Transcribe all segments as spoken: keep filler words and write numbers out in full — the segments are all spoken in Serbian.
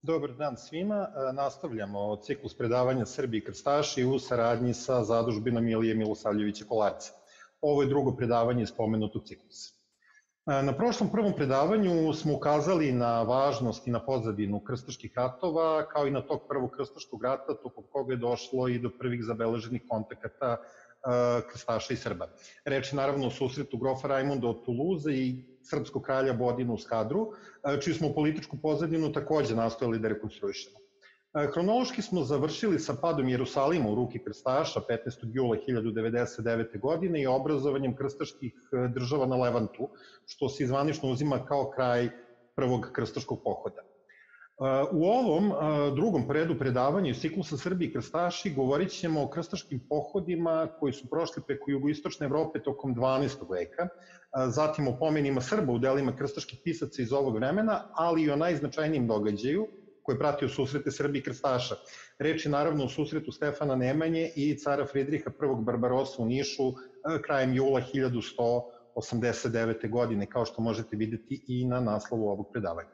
Dobar dan svima. Nastavljamo ciklus predavanja Srbi i krstaši u saradnji sa zadužbinom Ilije Milosavljevića Kolarca. Ovo je drugo predavanje iz pomenutog ciklusa. Na prošlom prvom predavanju smo ukazali na važnost i na pozadinu krstaških ratova, kao i na tog prvog krstaškog rata, tokom koga je došlo i do prvih zabeleženih kontakata krstaša i Srba. Reč je naravno o susretu grofa Rajmunda od Tuluza i srpskog kralja Bodina u Skadru, čiju smo političku pozadinu takođe nastojali da rekonstruišemo. Hronološki smo završili sa padom Jerusalima u ruki krstaša petnaestog jula hiljadu devedeset devete. godine i obrazovanjem krstaških država na Levantu, što se zvanično uzima kao kraj prvog krstaškog pohoda. U ovom drugom po redu predavanja iz ciklusa Srbi i krstaši govorit ćemo o krstaškim pohodima koji su prošli preko jugoistočne Evrope tokom dvanaestog. veka, zatim o pomenima Srba u delima krstaških pisaca iz ovog vremena, ali i o najznačajnijem događaju koji je pratio susrete Srbi i krstaša. Reč je naravno o susretu Stefana Nemanje i cara Fridriha prvog. Barbarosa u Nišu krajem jula hiljadu sto osamdeset devete. godine, kao što možete videti i na naslovu ovog predavanja.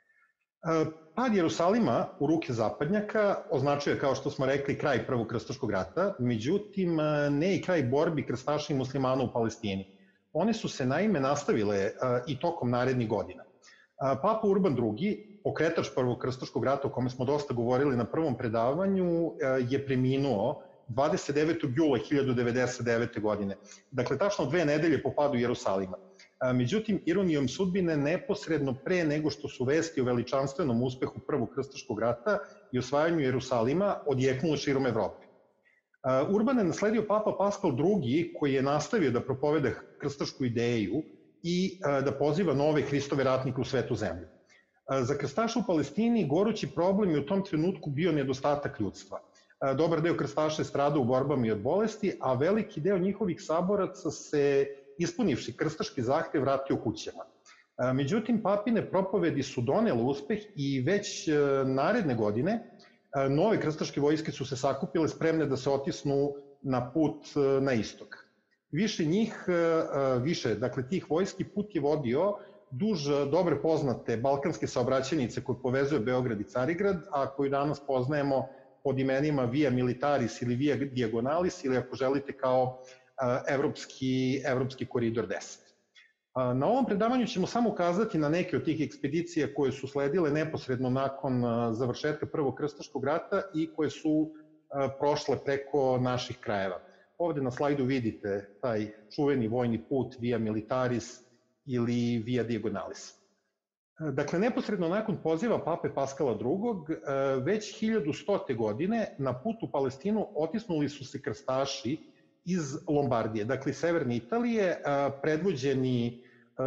Pad Jerusalima u ruke zapadnjaka označuje, kao što smo rekli, kraj prvog krstaškog rata, međutim ne i kraj borbi krstaša i muslimana u Palestini. One su se naime nastavile i tokom narednih godina. Papa Urban drugi, pokretač prvog krstaškog rata o kome smo dosta govorili na prvom predavanju, je preminuo dvadeset devetog jula hiljadu devedeset devete. godine. Dakle, tačno dve nedelje po padu Jerusalima. Međutim, ironijom sudbine, neposredno pre nego što su vesti o veličanstvenom uspehu prvog krstaškog rata i osvajanju Jerusalima odjeknule širom Evrope. Urban je nasledio papa Paskal drugi, koji je nastavio da propoveda krstašku ideju i da poziva nove Hristove ratnike u svetu zemlju. Za krstaša u Palestini gorući problem je u tom trenutku bio nedostatak ljudstva. Dobar deo krstaša je stradao u borbama i od bolesti, a veliki deo njihovih saboraca se, ispunivši krstaški zahtev, vratio kućama. Međutim, papine propovedi su donele uspeh i već naredne godine nove krstaške vojske su se sakupile spremne da se otisnu na put na istok. Više njih, više, dakle tih vojski put je vodio duž dobre poznate balkanske saobraćajnice koje povezuje Beograd i Carigrad, a koju danas poznajemo pod imenima Via Militaris ili Via Diagonalis, ili ako želite kao Evropski, Evropski koridor deset. Na ovom predavanju ćemo samo ukazati na neke od tih ekspedicija koje su sledile neposredno nakon završetka prvog krstaškog rata i koje su prošle preko naših krajeva. Ovde na slajdu vidite taj čuveni vojni put Via Militaris ili Via Diagonalis. Dakle, neposredno nakon poziva pape Paskala drugog. već hiljadu stote. godine na put u Palestinu otisnuli su se krstaši iz Lombardije, dakle severne Italije, predvođeni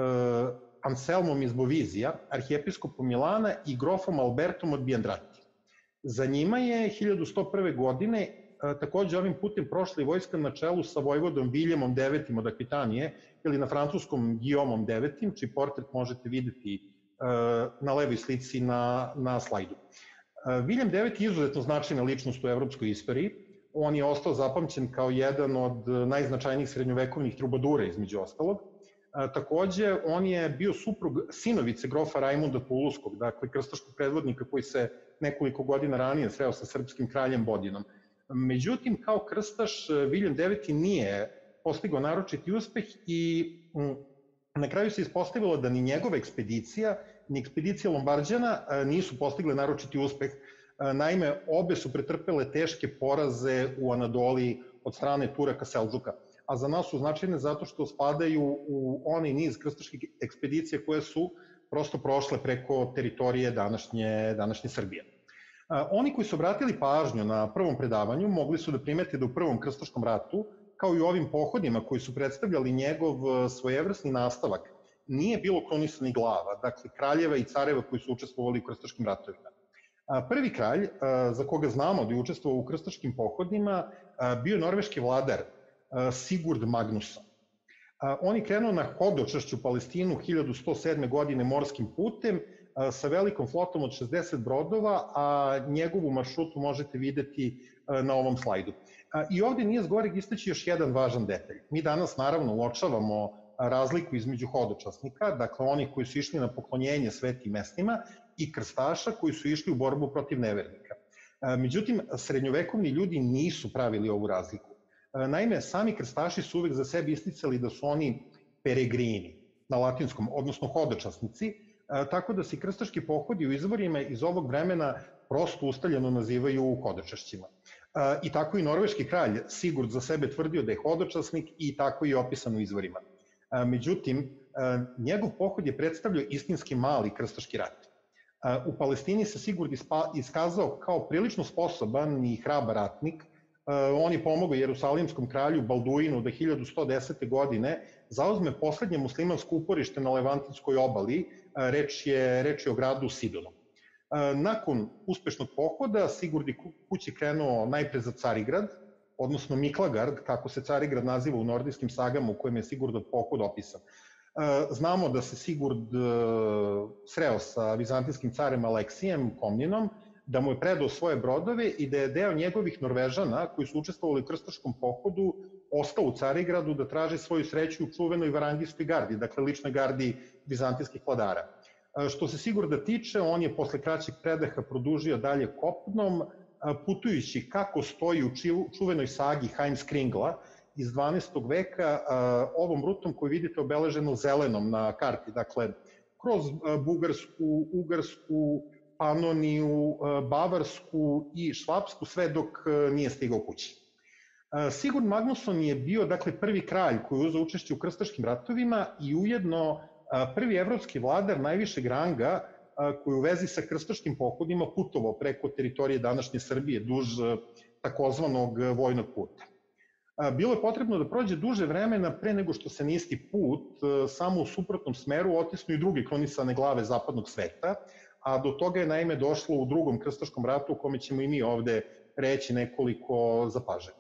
Anselmom iz Bovizija, arhijepiskopom Milana i grofom Albertom od Biandrati. Za njima je hiljadu sto prve. godine takođe ovim putem prošla i vojska na čelu sa vojvodom Viljemom devetim. od Akvitanije, ili na francuskom Guillaumom devetim. čiji portret možete videti na levoj slici na, na slajdu. Viljem deveti. je izuzetno značajna ličnost u evropskoj istoriji. On je ostao zapamćen kao jedan od najznačajnijih srednjovekovnih trubadura, između ostalog. Takođe, on je bio suprug sinovice grofa Rajmunda Tuluskog, dakle krstaškog predvodnika koji se nekoliko godina ranije sreo sa srpskim kraljem Bodinom. Međutim, kao krstaš, Viljem deveti. nije postigao naročiti uspeh i na kraju se ispostavilo da ni njegova ekspedicija, ni ekspedicija Lombarđana nisu postigle naročiti uspeh. Naime, obe su pretrpele teške poraze u Anadoliji od strane Turaka Selđuka, a za nas su značajne zato što spadaju u onaj niz krstaških ekspedicija koje su prosto prošle preko teritorije današnje, današnje Srbije. Oni koji su obratili pažnju na prvom predavanju mogli su da primete da u prvom krstaškom ratu, kao i u ovim pohodima koji su predstavljali njegov svojevrsni nastavak, nije bilo krunisanih glava, dakle kraljeva i careva koji su učestvovali u krstaškim ratovima. Prvi kralj, za koga znamo da je učestvovao u krstaškim pohodima, bio je norveški vladar Sigurd Magnusson. On je krenuo na hodočašću u Palestinu hiljadu sto sedme. godine morskim putem sa velikom flotom od šezdeset brodova, a njegovu maršrutu možete videti na ovom slajdu. I ovde nije zgoreg istaći još jedan važan detalj. Mi danas naravno uočavamo razliku između hodočasnika, dakle onih koji su išli na poklonjenje svetim mestima, i krstaša koji su išli u borbu protiv nevernika. Međutim, srednjovekovni ljudi nisu pravili ovu razliku. Naime, sami krstaši su uvek za sebe isticali da su oni peregrini na latinskom, odnosno hodočasnici, tako da se krstaški pohodi u izvorima iz ovog vremena prosto ustaljeno nazivaju hodočašćima. I tako i norveški kralj Sigurd za sebe tvrdio da je hodočasnik i tako je opisano u izvorima. Međutim, njegov pohod je predstavljao istinski mali krstaški rat. U Palestini se Sigurd iskazao kao prilično sposoban i hrabar ratnik. On je pomogao jerusalimskom kralju Balduinu da hiljadu sto desete. godine zauzme poslednje muslimansko uporište na Levantinskoj obali, reč je, reč je o gradu Sidonu. Nakon uspešnog pohoda, Sigurd je kući krenuo najpre za Carigrad, odnosno Miklagard, kako se Carigrad naziva u nordijskim sagama u kojem je Sigurdov pohod opisan. Znamo da se Sigurd sreo sa vizantinskim carem Aleksijem Komninom, da mu je predao svoje brodove i da je deo njegovih Norvežana koji su učestvovali u krstaškom pohodu ostao u Carigradu da traži svoju sreću u čuvenoj Varangijskoj gardi, dakle ličnoj gardi vizantijskih vladara. Što se Sigurda tiče, on je posle kraćeg predaha produžio dalje kopnom, putujući kako stoji u čuvenoj sagi Heimskringla iz dvanaestog. veka, ovom rutom koju vidite obeleženu zelenom na karti, dakle kroz Bugarsku, Ugarsku, Panoniju, Bavarsku i Švapsku, sve dok nije stigao kući. Sigurd Magnusson je bio, dakle, prvi kralj koji je uzeo učešće u krstaškim ratovima i ujedno prvi evropski vladar najvišeg ranga koji u vezi sa krstaškim pohodima putovao preko teritorije današnje Srbije duž takozvanog vojnog puta. Bilo je potrebno da prođe duže vremena pre nego što se na isti put, samo u suprotnom smeru, otisnu i druge kronisane glave zapadnog sveta, a do toga je naime došlo u drugom krstaškom ratu, u kome ćemo i mi ovde reći nekoliko zapažanja.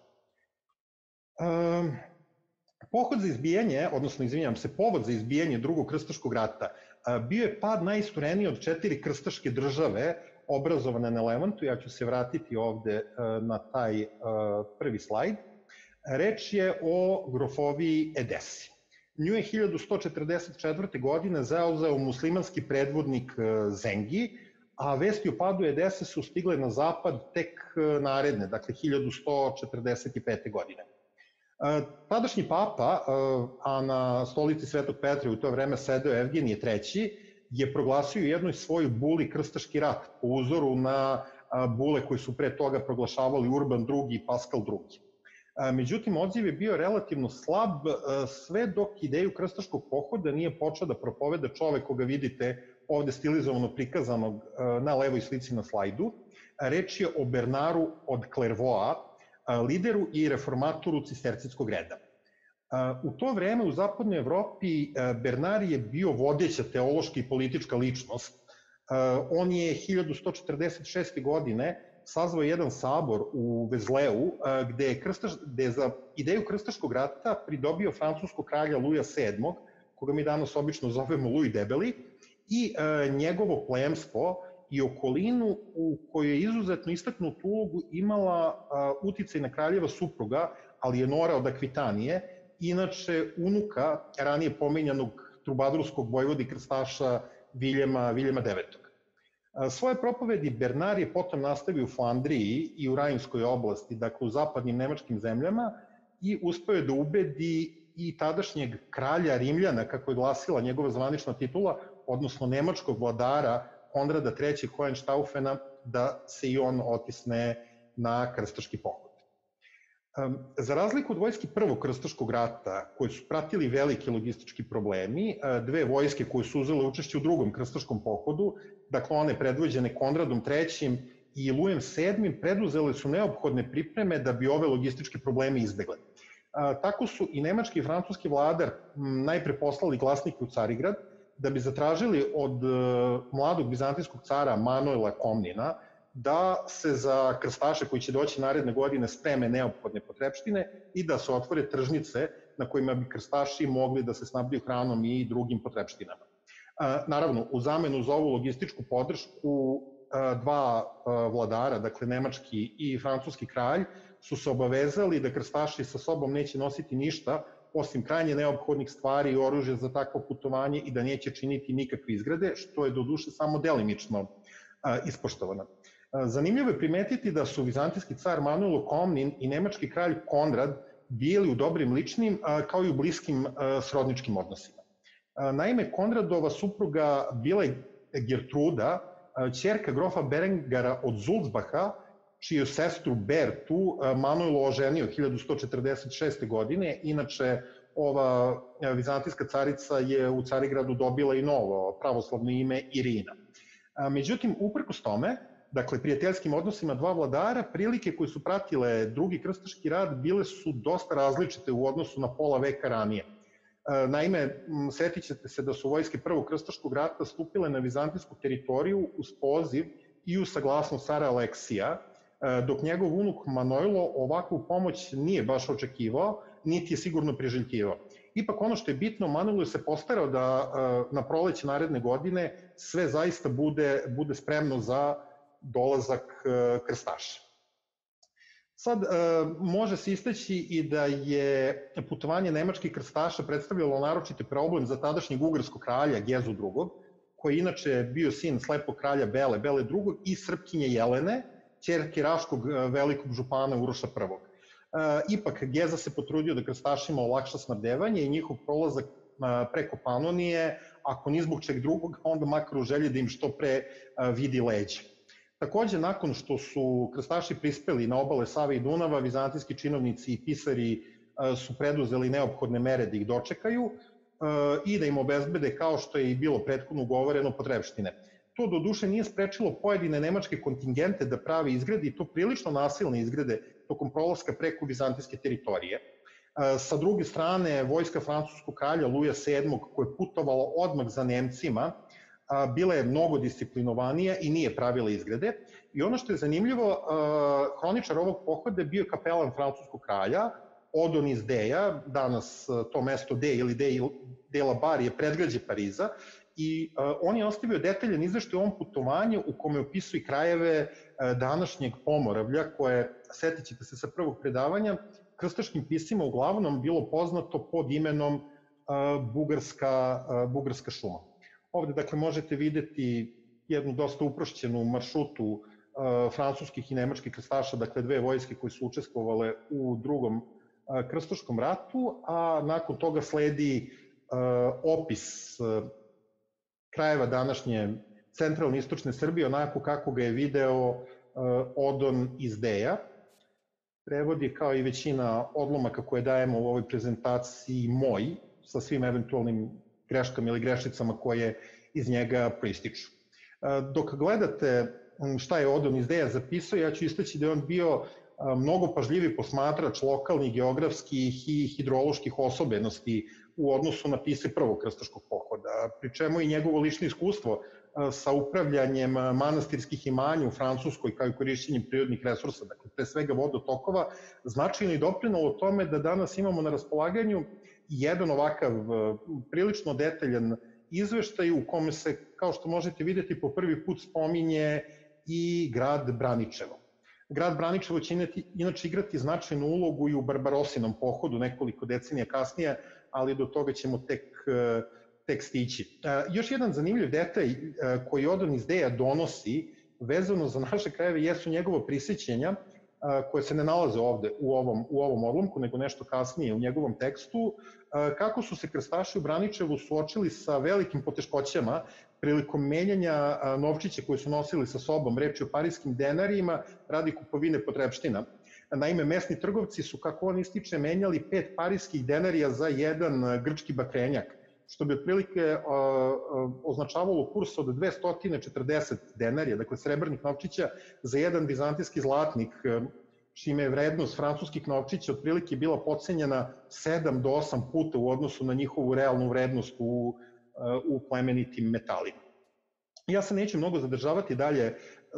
Pohod za izbijanje, odnosno, izvinjam se, povod za izbijanje drugog krstaškog rata bio je pad najisturenije od četiri krstaške države obrazovane na Levantu. Ja ću se vratiti ovde na taj prvi slajd. Reč je o grofoviji Edesi. Nju je hiljadu sto četrdeset četvrte. godine zauzeo muslimanski predvodnik Zengi, a vesti o padu Edese su stigle na zapad tek naredne, dakle hiljadu sto četrdeset pete. godine. Tadašnji papa, a na stolici Svetog Petra u to vreme sedeo Evgenije treći, je proglasio u jednoj svojoj buli krstaški rat po uzoru na bule koje su pre toga proglašavali Urban drugi i Paskal drugi. Međutim, odziv je bio relativno slab sve dok ideju krstaškog pohoda nije počeo da propoveda čovek koga vidite ovde stilizovano prikazanog na levoj slici na slajdu. Reč je o Bernaru od Clairvaux, lideru i reformatoru cistercijskog reda. U to vreme u zapadnoj Evropi Bernar je bio vodeća teološka i politička ličnost. On je hiljadu sto četrdeset šeste. godine sazvao jedan sabor u Vezleu, gde je, krstaš, gde je za ideju krstaškog rata pridobio francuskog kralja Luja sedmog, koga mi danas obično zovemo Luj Debeli, i njegovo plemstvo i okolinu u kojoj je izuzetno istaknutu ulogu imala uticaj na kraljeva supruga Alijenora od Akvitanije, inače unuka ranije pomenjanog trubadurskog vojvodi krstaša Viljema, Viljema devetog. Svoje propovedi Bernar je potom nastavio u Flandriji i u Rajinskoj oblasti, dakle u zapadnim nemačkim zemljama, i uspeo je da ubedi i tadašnjeg kralja Rimljana, kako je glasila njegova zvanična titula, odnosno nemačkog vladara Konrada trećeg. Hohenstaufena, da se i on otisne na krstaški pohod. Za razliku od vojske prvog krstaškog rata, koje su pratili veliki logistički problemi, dve vojske koje su uzele učešće u drugom krstaškom pohodu, dakle one predvođene Konradom trećim i Lujem sedmim, preduzele su neophodne pripreme da bi ove logističke probleme izbegle. Tako su i nemački i francuski vladar najpre poslali glasnike u Carigrad, da bi zatražili od mladog bizantijskog cara Manuela Komnina da se za krstaše koji će doći naredne godine spreme neophodne potrepštine i da se otvore tržnice na kojima bi krstaši mogli da se snabdiju hranom i drugim potrepštinama. Naravno, u zamenu za ovu logističku podršku dva vladara, dakle nemački i francuski kralj, su se obavezali da krstaši sa sobom neće nositi ništa osim krajnje neophodnih stvari i oružja za takvo putovanje i da neće činiti nikakve izgrade, što je do duše samo delimično ispoštovano. Zanimljivo je primetiti da su vizantijski car Manuel Komnin i nemački kralj Konrad bili u dobrim ličnim kao i u bliskim srodničkim odnosima. Naime, Konradova supruga bila je Gertruda, ćerka grofa Berengara od Zulzbaha, čiju sestru Bertu Manuel oženio hiljadu sto četrdeset šeste. godine. Inače, ova vizantijska carica je u Carigradu dobila i novo pravoslavno ime Irina. Međutim, uprkos tome, dakle, prijateljskim odnosima dva vladara, prilike koje su pratile drugi krstaški rat bile su dosta različite u odnosu na pola veka ranije. Naime, setit ćete se da su vojske Prvog krstaškog rata stupile na vizantijsku teritoriju uz poziv i uz saglasnost cara Aleksija, dok njegov unuk Manojlo ovakvu pomoć nije baš očekivao, niti je sigurno priželjkivao. Ipak ono što je bitno, Manojlo se postarao da na proleće naredne godine sve zaista bude, bude spremno za dolazak krstaša. Sad, može se istaći i da je putovanje nemačkih krstaša predstavljalo naročiti problem za tadašnjeg ugarskog kralja Gezu drugog, koji je inače bio sin slepog kralja Bele, Bele drugog i Srpkinje Jelene, ćerke Raškog velikog župana Uroša prvog. Ipak, Geza se potrudio da krstašima olakša snabdevanje i njihov prolazak preko Panonije, ako ni zbog čeg drugog, onda makar u želji da im što pre vidi leđe. Takođe, nakon što su krstaši prispeli na obale Save i Dunava, vizantijski činovnici i pisari su preduzeli neophodne mere da ih dočekaju i da im obezbede, kao što je i bilo prethodno ugovoreno, potrepštine. To do duše nije sprečilo pojedine nemačke kontingente da pravi izgrade i to prilično nasilne izgrade tokom prolaska preko vizantijske teritorije. Sa druge strane, vojska francuskog kralja Luja sedmog, koja je putovala odmah za Nemcima, bila je mnogo disciplinovanija i nije pravila izgrade. I ono što je zanimljivo, hroničar ovog pohoda je bio kapelan francuskog kralja, Odon iz Deja, danas to mesto De ili De la Bar je predgrađe Pariza, i on je ostavio detaljan izveštaj o ovom putovanju u kome opisuje krajeve današnjeg Pomoravlja, koje, setit ćete se sa prvog predavanja, krstaškim pisima uglavnom bilo poznato pod imenom Bugarska, Bugarska šuma. Ovde, dakle, možete videti jednu dosta uprošćenu maršrutu francuskih i nemačkih krstaša, dakle dve vojske koje su učestvovale u drugom krstaškom ratu, a nakon toga sledi opis krajeva današnje centralne i istočne Srbije, onako kako ga je video Odon iz Deja. Prevod je, kao i većina odlomaka koje dajemo u ovoj prezentaciji, moj, sa svim eventualnim greškama ili grešicama koje iz njega proističu. Dok gledate šta je Odon iz Deja zapisao, ja ću istaći da je on bio mnogo pažljivi posmatrač lokalnih, geografskih i hidroloških osobenosti u odnosu na pise Prvog krstaškog pohoda, pri čemu i njegovo lično iskustvo sa upravljanjem manastirskih imanja u Francuskoj kao i korišćenjem prirodnih resursa, dakle pre svega vodotokova, značajno i doprinalo tome da danas imamo na raspolaganju jedan ovakav prilično detaljan izveštaj u kome se, kao što možete videti, po prvi put spominje i grad Braničevo. Grad Braničevo će inače igrati značajnu ulogu i u Barbarosinom pohodu nekoliko decenija kasnije, ali do toga ćemo tek, tek stići. Još jedan zanimljiv detalj koji Odon iz Deja donosi vezano za naše krajeve jesu njegova prisjećenja koje se ne nalaze ovde u ovom, u ovom odlomku, nego nešto kasnije u njegovom tekstu, kako su se krstaši u Braničevu suočili sa velikim poteškoćama prilikom menjanja novčića koje su nosili sa sobom, reč je o parijskim denarima radi kupovine potrepština. Naime, mesni trgovci su, kako on ističe, menjali pet parijskih denarija za jedan grčki bakrenjak, što bi otprilike označavalo kurs od dvesta četrdeset denarija, dakle srebrnih novčića, za jedan vizantijski zlatnik, čime je vrednost francuskih novčića otprilike bila potcenjena sedam do osam puta u odnosu na njihovu realnu vrednost u, u plemenitim metalima. Ja se neću mnogo zadržavati dalje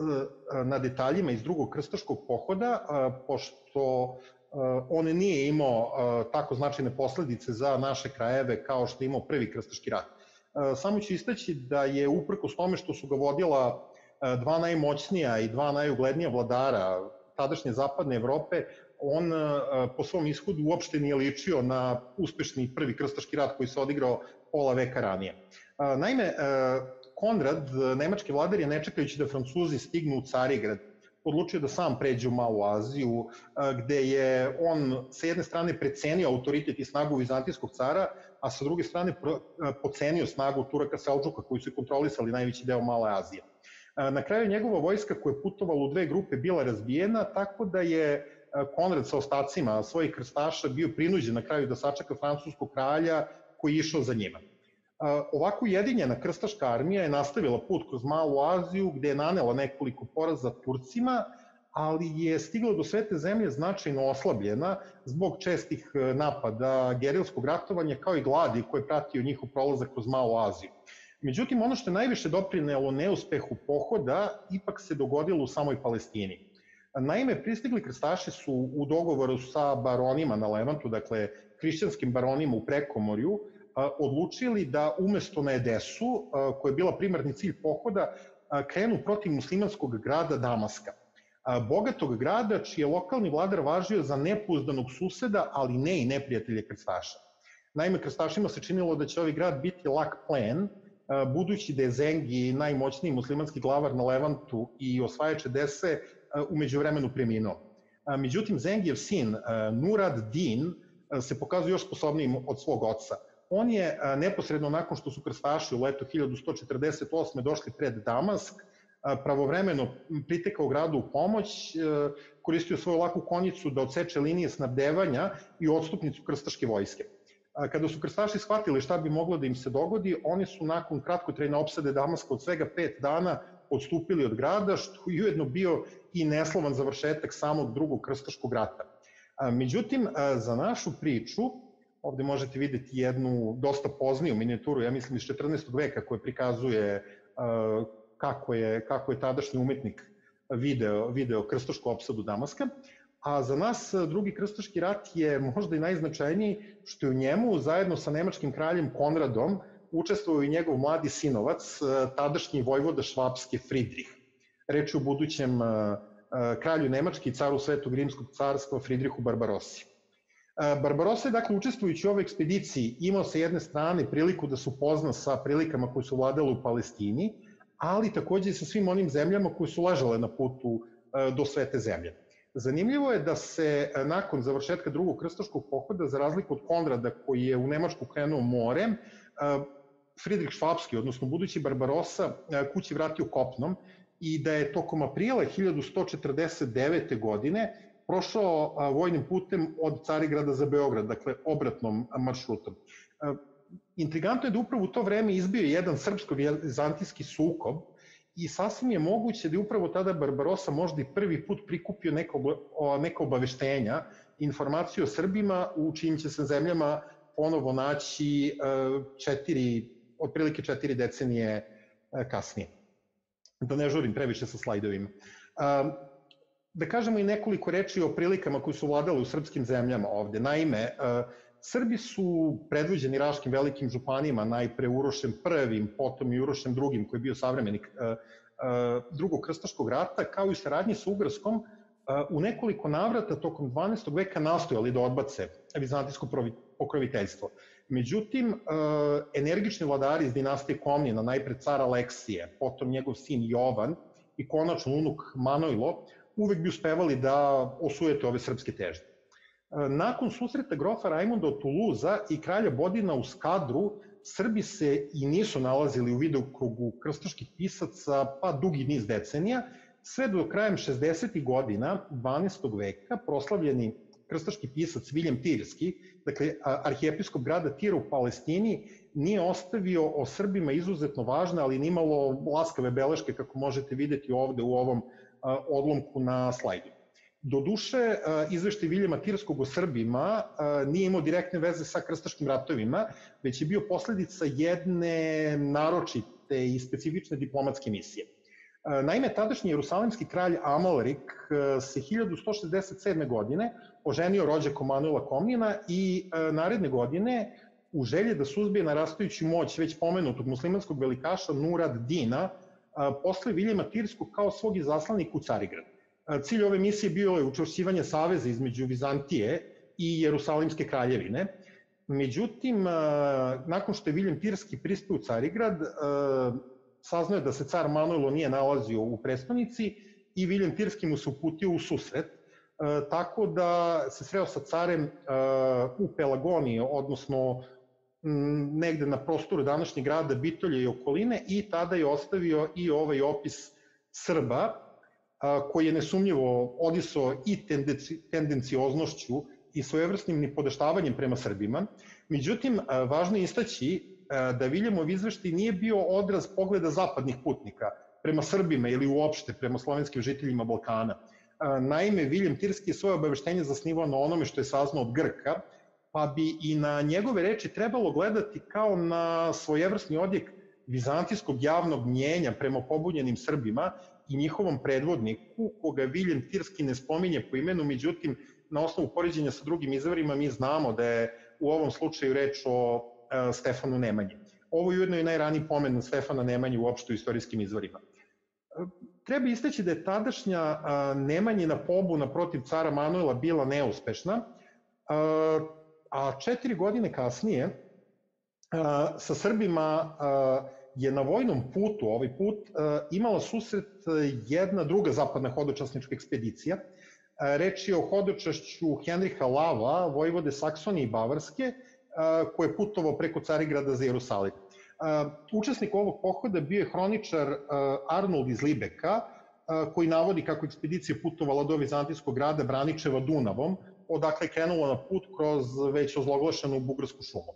na detaljima iz drugog krstaškog pohoda, pošto on nije imao tako značajne posledice za naše krajeve kao što je imao prvi krstaški rat. Samo ću istaći da je uprkos tome što su ga vodila dva najmoćnija i dva najuglednija vladara tadašnje zapadne Evrope, on po svom ishodu uopšte nije ličio na uspešni prvi krstaški rat koji se odigrao pola veka ranije. Naime, Konrad, nemački vladar, je ne čekajući da Francuzi stignu u Carigrad, odlučio da sam pređe u Malu Aziju, gde je on sa jedne strane precenio autoritet i snagu vizantijskog cara, a sa druge strane pocenio snagu Turaka Selđuka koji su kontrolisali najveći deo Male Azije. Na kraju njegova vojska koja je putovala u dve grupe bila razbijena, tako da je Konrad sa ostacima svojih krstaša bio prinuđen na kraju da sačeka francuskog kralja koji je išao za njima. Ovako ujedinjena krstaška armija je nastavila put kroz Malu Aziju gde je nanela nekoliko poraza Turcima, ali je stigla do Svete zemlje značajno oslabljena zbog čestih napada, gerilskog ratovanja kao i gladi koje je pratio njihov prolazak kroz Malu Aziju. Međutim, ono što je najviše doprinelo neuspehu pohoda ipak se dogodilo u samoj Palestini. Naime, pristigli krstaši su u dogovoru sa baronima na Levantu, dakle hrišćanskim baronima u Prekomorju, odlučili da umesto na Edesu, koja je bila primarni cilj pohoda, krenu protiv muslimanskog grada Damaska. Bogatog grada čiji je lokalni vladar važio za nepouzdanog suseda, ali ne i neprijatelje krstaša. Naime, krstašima se činilo da će ovaj grad biti lak plen, budući da je Zengi, najmoćniji muslimanski glavar na Levantu i osvajač Edese, umeđu vremenu preminuo. Međutim, Zengijev sin, Nurad Din, se pokazuje još sposobnijim od svog oca. On je neposredno nakon što su krstaši u letu hiljadu sto četrdeset osme došli pred Damask, pravovremeno pritekao gradu u pomoć, koristio svoju laku konjicu da odseče linije snabdevanja i odstupnicu krstaške vojske. Kada su krstaši shvatili šta bi moglo da im se dogodi, oni su nakon kratkotrajne opsade Damaska od svega pet dana odstupili od grada, što je ujedno bio i neslovan završetak samog drugog krstaškog rata. Međutim, za našu priču, ovde možete videti jednu dosta pozniju minijaturu, ja mislim iz četrnaestog veka, koja prikazuje kako je, kako je tadašnji umetnik video, video krstašku opsadu Damaska. A za nas drugi krstaški rat je možda i najznačajniji što je u njemu zajedno sa nemačkim kraljem Konradom učestvovao i njegov mladi sinovac, tadašnji vojvoda Švapske Fridrih. Reč je o budućem kralju Nemačke i caru Svetog Rimskog carstva Fridrihu Barbarosi. Barbarosa je, dakle, učestvujući u ovoj ekspediciji imao sa jedne strane priliku da se upozna sa prilikama koje su vladale u Palestini, ali takođe i sa svim onim zemljama koje su ležale na putu do Svete zemlje. Zanimljivo je da se nakon završetka drugog krstaškog pohoda, za razliku od Konrada koji je u Nemačku krenuo morem, Fridrih Švapski, odnosno budući Barbarosa, kući vratio kopnom i da je tokom aprila hiljadu sto četrdeset devete. godine prošao vojnim putem od Carigrada za Beograd, dakle obratnom maršrutom. Intrigantno je da upravo u to vreme izbio jedan srpsko-vizantijski sukob i sasvim je moguće da je upravo tada Barbarosa možda i prvi put prikupio neka obaveštenja, informaciju o Srbima u čijim će se zemljama ponovo naći četiri, otprilike četiri decenije kasnije. Da ne žurim previše sa slajdovima. Da kažemo i nekoliko reči o prilikama koje su vladale u srpskim zemljama ovde. Naime, Srbi su predvođeni Raškim velikim županima, najpre Urošem prvim, potom i Urošem drugim, koji je bio savremenik drugog krstaškog rata, kao i u saradnji sa Ugarskom, u nekoliko navrata tokom dvanaestog veka nastojali da odbace vizantijsko pokroviteljstvo. Međutim, energični vladari iz dinastije Komnina, najpre car Aleksije, potom njegov sin Jovan i konačno unuk Manojlo, uvek bi uspevali da osujete ove srpske težnje. Nakon susreta grofa Rajmunda od Tuluza i kralja Bodina u Skadru, Srbi se i nisu nalazili u vidokrugu krstaških pisaca pa dugi niz decenija, sve do krajem šezdesetih godina dvanaestog veka proslavljeni krstaški pisac Viljem Tirski, dakle arhijepiskop grada Tira u Palestini, nije ostavio o Srbima izuzetno važne, ali nimalo laskave beleške, kako možete videti ovde u ovom odlomku na slajdu. Doduše, izveštaj Viljema Tirskog o Srbima nije imao direktne veze sa krstaškim ratovima, već je bio posledica jedne naročite i specifične diplomatske misije. Naime, tadašnji jerusalimski kralj Amalrik se hiljadu sto šezdeset sedme. godine oženio rođakom Manojla Komnina i naredne godine, u želji da suzbije narastajuću moć već pomenutog muslimanskog velikaša Nurad Dina, posle Viljema Tirskog kao svog izaslanika u Carigrad. Cilj ove misije bio je učvršćivanje saveza između Vizantije i Jerusalimske kraljevine. Međutim, nakon što je Viljem Tirski prispeo u Carigrad, saznao je da se car Manuelo nije nalazio u prestonici i Viljem Tirski mu se uputio u susret, tako da se sreo sa carem u Pelagoniji, odnosno negde na prostoru današnjeg grada Bitolje i okoline, i tada je ostavio i ovaj opis Srba, koji je nesumnjivo odisao i tendencioznošću i svojevrsnim nipodaštavanjem prema Srbima. Međutim, važno je istaći da Viljemov izveštaj nije bio odraz pogleda zapadnih putnika prema Srbima ili uopšte prema slovenskim žiteljima Balkana. Naime, Viljem Tirski je svoje obaveštenje zasnivao na onome što je saznao od Grka, pa bi i na njegove reči trebalo gledati kao na svojevrsni odjek vizantijskog javnog mnjenja prema pobunjenim Srbima i njihovom predvodniku, koga Viljem Tirski ne spominje po imenu, međutim, na osnovu poređenja sa drugim izvorima mi znamo da je u ovom slučaju reč o e, Stefanu Nemanji. Ovo je ujedno i najraniji pomen Stefana Nemanje uopšte u istorijskim izvorima. E, treba istaći da je tadašnja a, Nemanjina pobuna protiv cara Manuela bila neuspešna, a, a četiri godine kasnije a, sa Srbima a, je na vojnom putu, ovaj put, imala susret jedna druga zapadna hodočasnička ekspedicija. Reč je o hodočašću Henriha Lava, vojvode Saksonije i Bavarske, koji je putovao preko Carigrada za Jerusalim. Učesnik ovog pohoda bio je hroničar Arnold iz Libeka, koji navodi kako ekspedicija putovala do vizantijskog grada Braničeva Dunavom, odakle je krenula na put kroz već ozloglašenu Bugarsku šumu.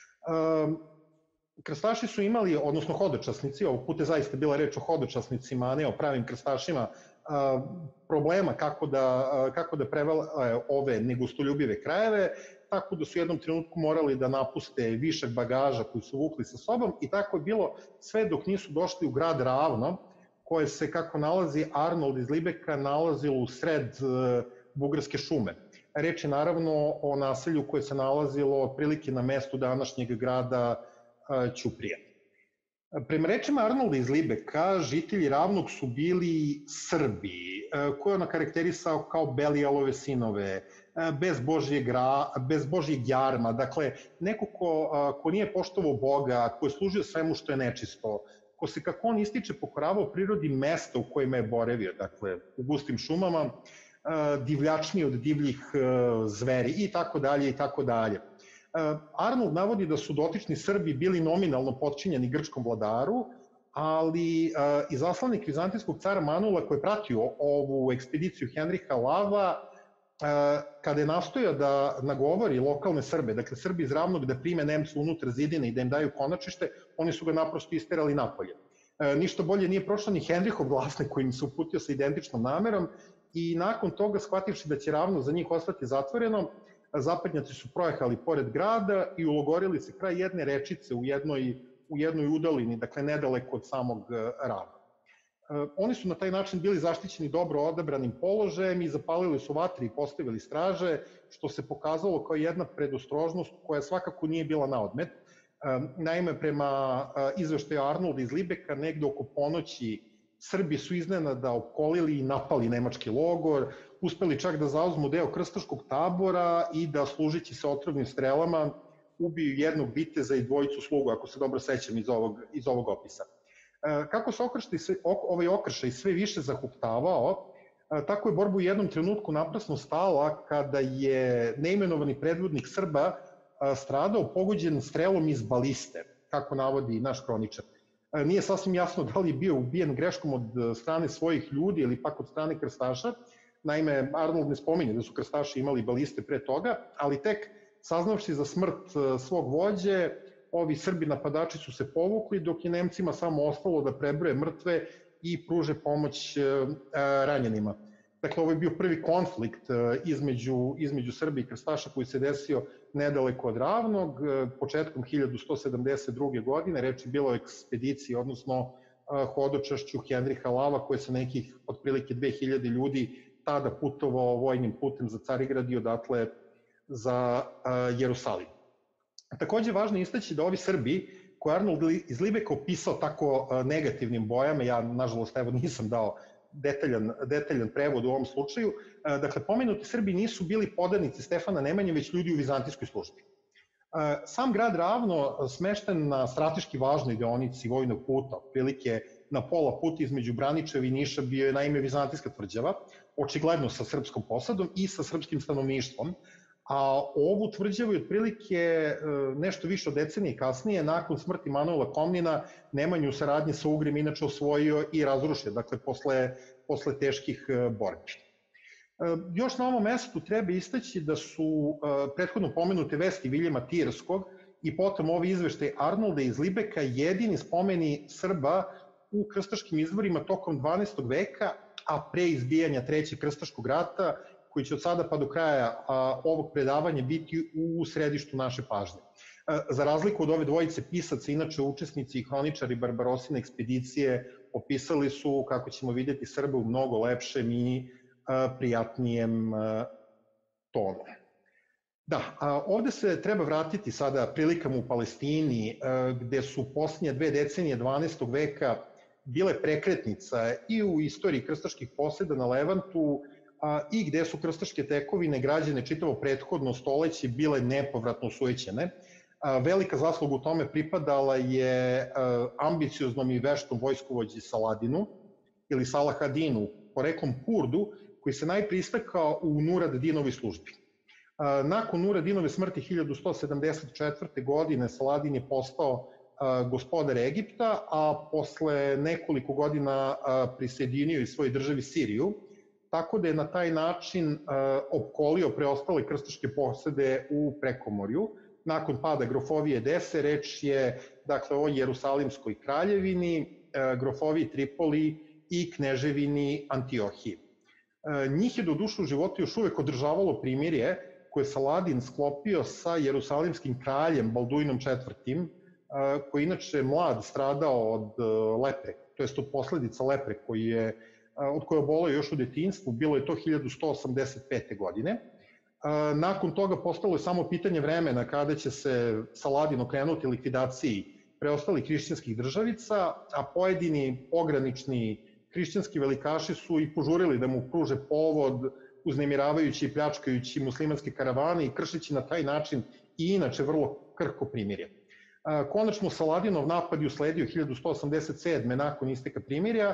Krstaši su imali, odnosno hodočasnici, ovog puta je zaista bila reč o hodočasnicima, a ne o pravim krstašima, problema kako da, kako da prevale ove negostoljubive krajeve, tako da su u jednom trenutku morali da napuste višak bagaža koji su vukli sa sobom i tako je bilo sve dok nisu došli u grad Ravno, koje se, kako nalazi Arnold iz Libeka, nalazilo u sred Bugarske šume. Reč je naravno o naselju koje se nalazilo otprilike na mestu današnjeg grada Ćuprija. Prema rečima Arnolda iz Libeka, žitelji Ravnog su bili Srbi, koje je on karakterisao kao Belijalove sinove, bez Božjeg, bez Božjeg jarma, dakle, neko ko, ko nije poštovao Boga, ko je služio svemu što je nečisto, ko se, kako on ističe, pokoravao prirodi mesta u kojima je boravio, dakle, u gustim šumama, divljačniji od divljih zveri i tako dalje i tako dalje. Arnold navodi da su dotični Srbi bili nominalno potčinjeni grčkom vladaru, ali izaslanik vizantijskog cara Manuela koji je pratio ovu ekspediciju Henriha Lava, kada je nastojao da nagovori lokalne Srbe, dakle Srbi iz Ravnog, da prime Nemcu unutra zidine i da im daju konačište, oni su ga naprosto isterali napolje. Ništa bolje nije prošlo ni Henrihov glasnik koji im se uputio sa identičnom namerom i nakon toga, shvativši da će Ravno za njih ostati zatvoreno, zapadnjaci su projehali pored grada i ulogorili se kraj jedne rečice u jednoj, u jednoj udalini, dakle nedaleko od samog Ravna. Oni su na taj način bili zaštićeni dobro odabranim položajem i zapalili su vatri i postavili straže, što se pokazalo kao jedna predostrožnost koja svakako nije bila na odmet. Naime, prema izveštaju Arnolda iz Libeka, negde oko ponoći Srbi su iznenada opkolili i napali nemački logor, uspeli čak da zauzmu deo krstaškog tabora i da, služići se otrovnim strelama, ubiju jednog viteza i dvojicu slugu, ako se dobro sećam iz ovog, iz ovog opisa. Kako se ovaj okršaj sve više zahuktavao, tako je borba u jednom trenutku naprasno stala kada je neimenovani predvodnik Srba stradao pogođen strelom iz baliste, kako navodi naš kroničar. Nije sasvim jasno da li je bio ubijen greškom od strane svojih ljudi ili pak od strane krstaša. Naime, Arnold ne spominje da su krstaši imali baliste pre toga, ali tek saznavši za smrt svog vođe, ovi Srbi napadači su se povukli, dok je Nemcima samo ostalo da prebroje mrtve i pruže pomoć ranjenima. Dakle, ovo je bio prvi konflikt između, između Srbi i krstaša koji se desio nedaleko od Ravnog, početkom hiljadu sto sedamdeset druge. godine, reč je bilo o ekspediciji, odnosno hodočašću Henriha Lava, koje sa nekih otprilike dve hiljade ljudi tada putovao vojnim putem za Carigrad i odatle za Jerusalim. Takođe, važno je istaći da ovi Srbi, koje Arnold iz Libeka opisao tako negativnim bojama, ja nažalost evo nisam dao detaljan, detaljan prevod u ovom slučaju. Dakle, pomenuti Srbi nisu bili podanici Stefana Nemanje, već ljudi u vizantijskoj službi. Sam grad Ravno, smešten na strateški važnoj deonici vojnog puta, otprilike na pola puta između Braničeva i Niša, bio je naime vizantijska tvrđava, očigledno sa srpskom posadom i sa srpskim stanovništvom, a ovu tvrđavu je otprilike nešto više od decenije kasnije, nakon smrti Manuela Komnina, Nemanju u saradnji sa Ugrima inače osvojio i razrušio, dakle posle, posle teških borbi. Još na ovom mestu treba istaći da su prethodno pomenute vesti Viljema Tirskog i potom ovi izveštaj Arnolda iz Libeka jedini spomeni Srba u krstaškim izvorima tokom dvanaestog veka, a pre izbijanja Trećeg krstaškog rata, koji će od sada pa do kraja ovog predavanja biti u središtu naše pažnje. Za razliku od ove dvojice pisaca, inače učesnici i hroničari Barbarosine ekspedicije opisali su, kako ćemo vidjeti, Srbe u mnogo lepšem i prijatnijem tonu. Da, ovde se treba vratiti sada prilikama u Palestini, gde su posljednje dve decenije dvanaestog veka bile prekretnica i u istoriji krstaških poseda na Levantu i gde su krstaške tekovine građane čitavo prethodno stoleće bile nepovratno osujećene. Velika zasluga u tome pripadala je ambicioznom i veštom vojskovođi Saladinu ili Salahadinu, poreklom Kurdu, koji se najprije istakao u Nurad-Dinovoj službi. Nakon Nurad-Dinove smrti hiljadu sto sedamdeset četvrte. godine Saladin je postao gospodar Egipta, a posle nekoliko godina prisjedinio i svojoj državi Siriju, tako da je na taj način opkolio preostale krstaške posede u Prekomorju. Nakon pada grofovije Dese, reč je dakle o Jerusalimskoj kraljevini, grofoviji Tripoli i kneževini Antiohiji. Njih je do duše u životu još uvek održavalo primirje koje je Saladin sklopio sa jerusalimskim kraljem Balduinom četvrtim, koji inače mlad stradao od lepre, to jest od posledica lepre koji je, od koje je oboleo još u detinjstvu, bilo je to hiljadu sto osamdeset pete. godine. Nakon toga postalo je samo pitanje vremena kada će se Saladin okrenuti likvidaciji preostalih hrišćanskih državica, a pojedini pogranični hrišćanski velikaši su i požurili da mu pruže povod uznemiravajući i pljačkajući muslimanske karavane i kršeći na taj način i inače vrlo krhko primirje. Konačno, Saladinov napad je usledio hiljadu sto osamdeset sedme. nakon isteka primirja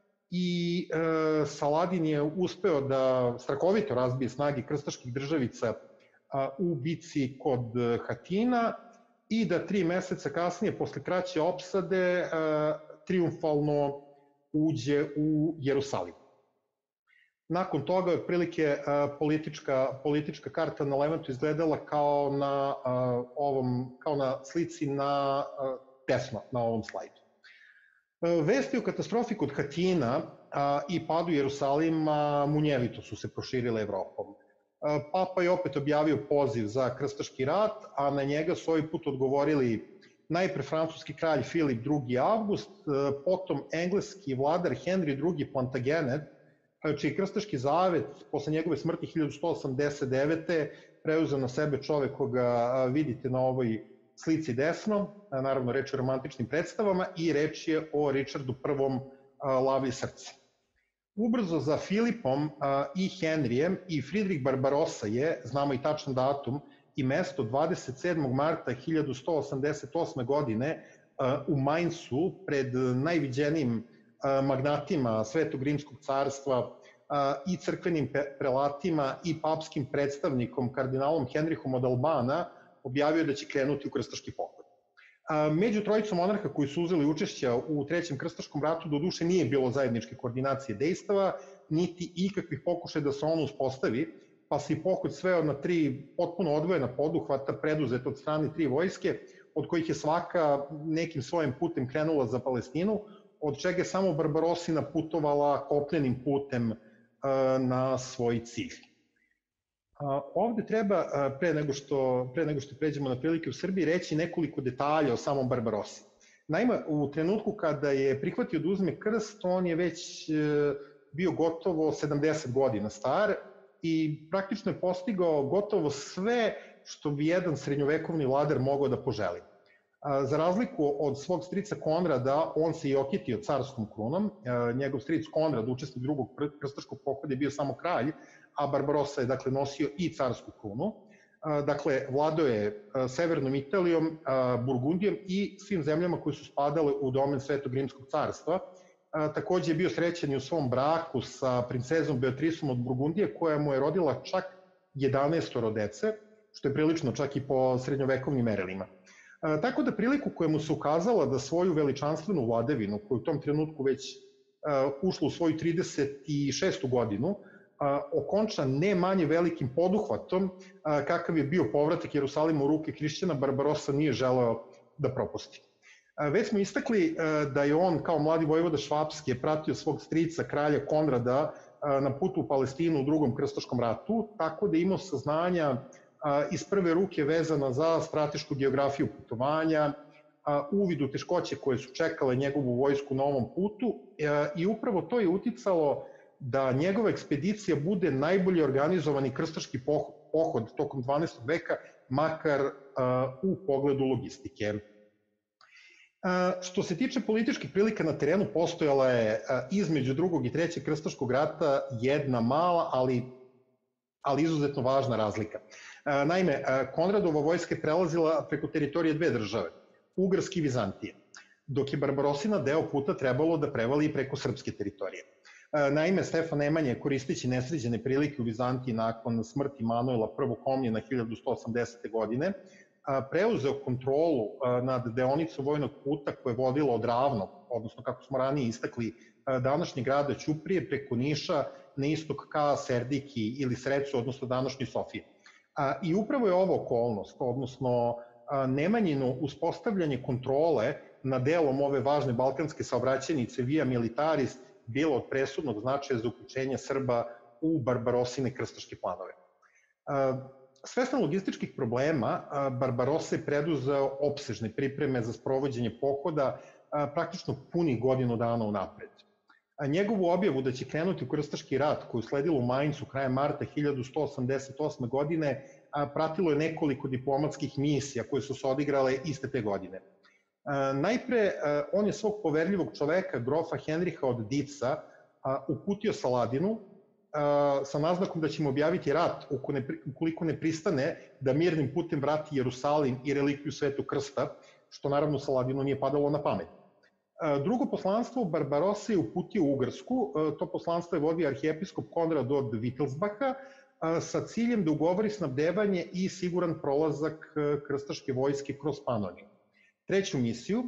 i Saladin je uspeo da strahovito razbije snage krstaških državica u bici kod Hatina i da tri meseca kasnije, posle kraće opsade, triumfalno uđe u Jerusalim. Nakon toga je otprilike politička, politička karta na Levantu izgledala kao na, ovom, kao na slici na desno, na ovom slajdu. Vesti o katastrofi kod Hatina i padu Jerusalima munjevito su se proširile Evropom. Papa je opet objavio poziv za krstaški rat, a na njega su ovaj put odgovorili najpre francuski kralj Filip drugi. Avgust, potom engleski vladar Henry drugi. Plantagenet, čiji krstaški zavet posle njegove smrti hiljadu sto osamdeset devete. preuzeo na sebe čovek koga vidite na ovoj slici desno, naravno reč je o romantičnim predstavama i reč je o Richardu prvom. Lavlji srce. Ubrzo za Filipom i Henrijem i Fridrik Barbarosa je, znamo i tačan datum i mesto, dvadeset sedmog marta hiljadu sto osamdeset osme. godine u Mainzu pred najviđenijim magnatima Svetog rimskog carstva i crkvenim prelatima i papskim predstavnikom kardinalom Henrihom od Albana objavio da će krenuti u krstaški pohod. Među trojicom monarha koji su uzeli učešća u Trećem krstaškom ratu do duše nije bilo zajedničke koordinacije dejstava, niti ikakvih pokušaja da se ono uspostavi, pa se i pohod sveo na tri potpuno odvojena poduhvata preduzeta od strane tri vojske, od kojih je svaka nekim svojim putem krenula za Palestinu, od čega je samo Barbarosina putovala kopnenim putem na svoj cilj. Ovde treba, pre nego što, pre nego što pređemo na prilike u Srbiji, reći nekoliko detalja o samom Barbarosi. Naime, u trenutku kada je prihvatio da uzme krst, on je već bio gotovo sedamdeset godina star i praktično je postigao gotovo sve što bi jedan srednjovekovni vladar mogao da poželi. Za razliku od svog strica Konrada, on se i okitio carskom krunom. Njegov stric Konrad, učesnik drugog krstaškog pohoda, je bio samo kralj, a Barbarossa je dakle nosio i carsku krunu. Dakle, vladao je severnom Italijom, Burgundijom i svim zemljama koje su spadale u domen Svetog Rimskog carstva. Takođe je bio srećen i u svom braku sa princezom Beatrisom od Burgundije, koja mu je rodila čak jedanaestoro dece, što je prilično čak i po srednjovekovnim merilima. Tako da priliku koja mu se ukazala da svoju veličanstvenu vladavinu, koju u tom trenutku već ušla u svoju trideset šestu godinu, okonča ne manje velikim poduhvatom kakav je bio povratak Jerusalima u ruke Krišćana, Barbarossa nije želeo da propusti. Već smo istakli da je on kao mladi vojvoda Švapske pratio svog strica kralja Konrada na putu u Palestinu u drugom krstaškom ratu, tako da je imao saznanja iz prve ruke vezana za stratešku geografiju putovanja, uvid u teškoće koje su čekale njegovu vojsku na ovom putu i upravo to je uticalo da njegova ekspedicija bude najbolje organizovani krstaški pohod tokom dvanaestog veka, makar u pogledu logistike. Što se tiče političkih prilika na terenu, postojala je između drugog i trećeg krstaškog rata jedna mala, ali, ali izuzetno važna razlika. Naime, Konradova vojska je prelazila preko teritorije dve države, Ugarske i Vizantije, dok je Barbarossina deo puta trebalo da prevali i preko srpske teritorije. Naime, Stefan Nemanja je koristeći nesređene prilike u Vizantiji nakon smrti Manuela prvog Komnjena hiljadu sto osamdesete. godine, preuzeo kontrolu nad deonicom vojnog puta koje je vodila od Ravnog, odnosno kako smo ranije istakli, današnjeg grada Ćuprije preko Niša na istok ka Serdiki ili Srecu, odnosno današnjoj Sofiji. I upravo je ovo okolnost, odnosno Nemanjino uspostavljanje kontrole na delom ove važne balkanske saobraćajnice Via Militaris bilo od presudnog značaja za uključenje Srba u Barbarossine krstaške planove. Svestan logističkih problema, Barbarossa je preduzeo opsežne pripreme za sprovođenje pohoda praktično punih godinu dana unapred. Njegovu objavu da će krenuti u krstaški rat koji je usledilo u Maincu krajem marta hiljadu sto osamdeset osme. godine pratilo je nekoliko diplomatskih misija koje su se odigrale iste te godine. Najpre, on je svog poverljivog čoveka, grofa Henriha od Dica, uputio Saladinu sa naznakom da će mu objaviti rat ukoliko ne pristane da mirnim putem vrati Jerusalim i relikviju Svetog Krsta, što naravno Saladinu nije padalo na pamet. Drugo poslanstvo Barbarossa je uputio u Ugarsku, to poslanstvo je vodio arhijepiskop Konrad od Wittelsbacha, sa ciljem da ugovori snabdevanje i siguran prolazak krstaške vojske kroz Panoniju. Treću misiju,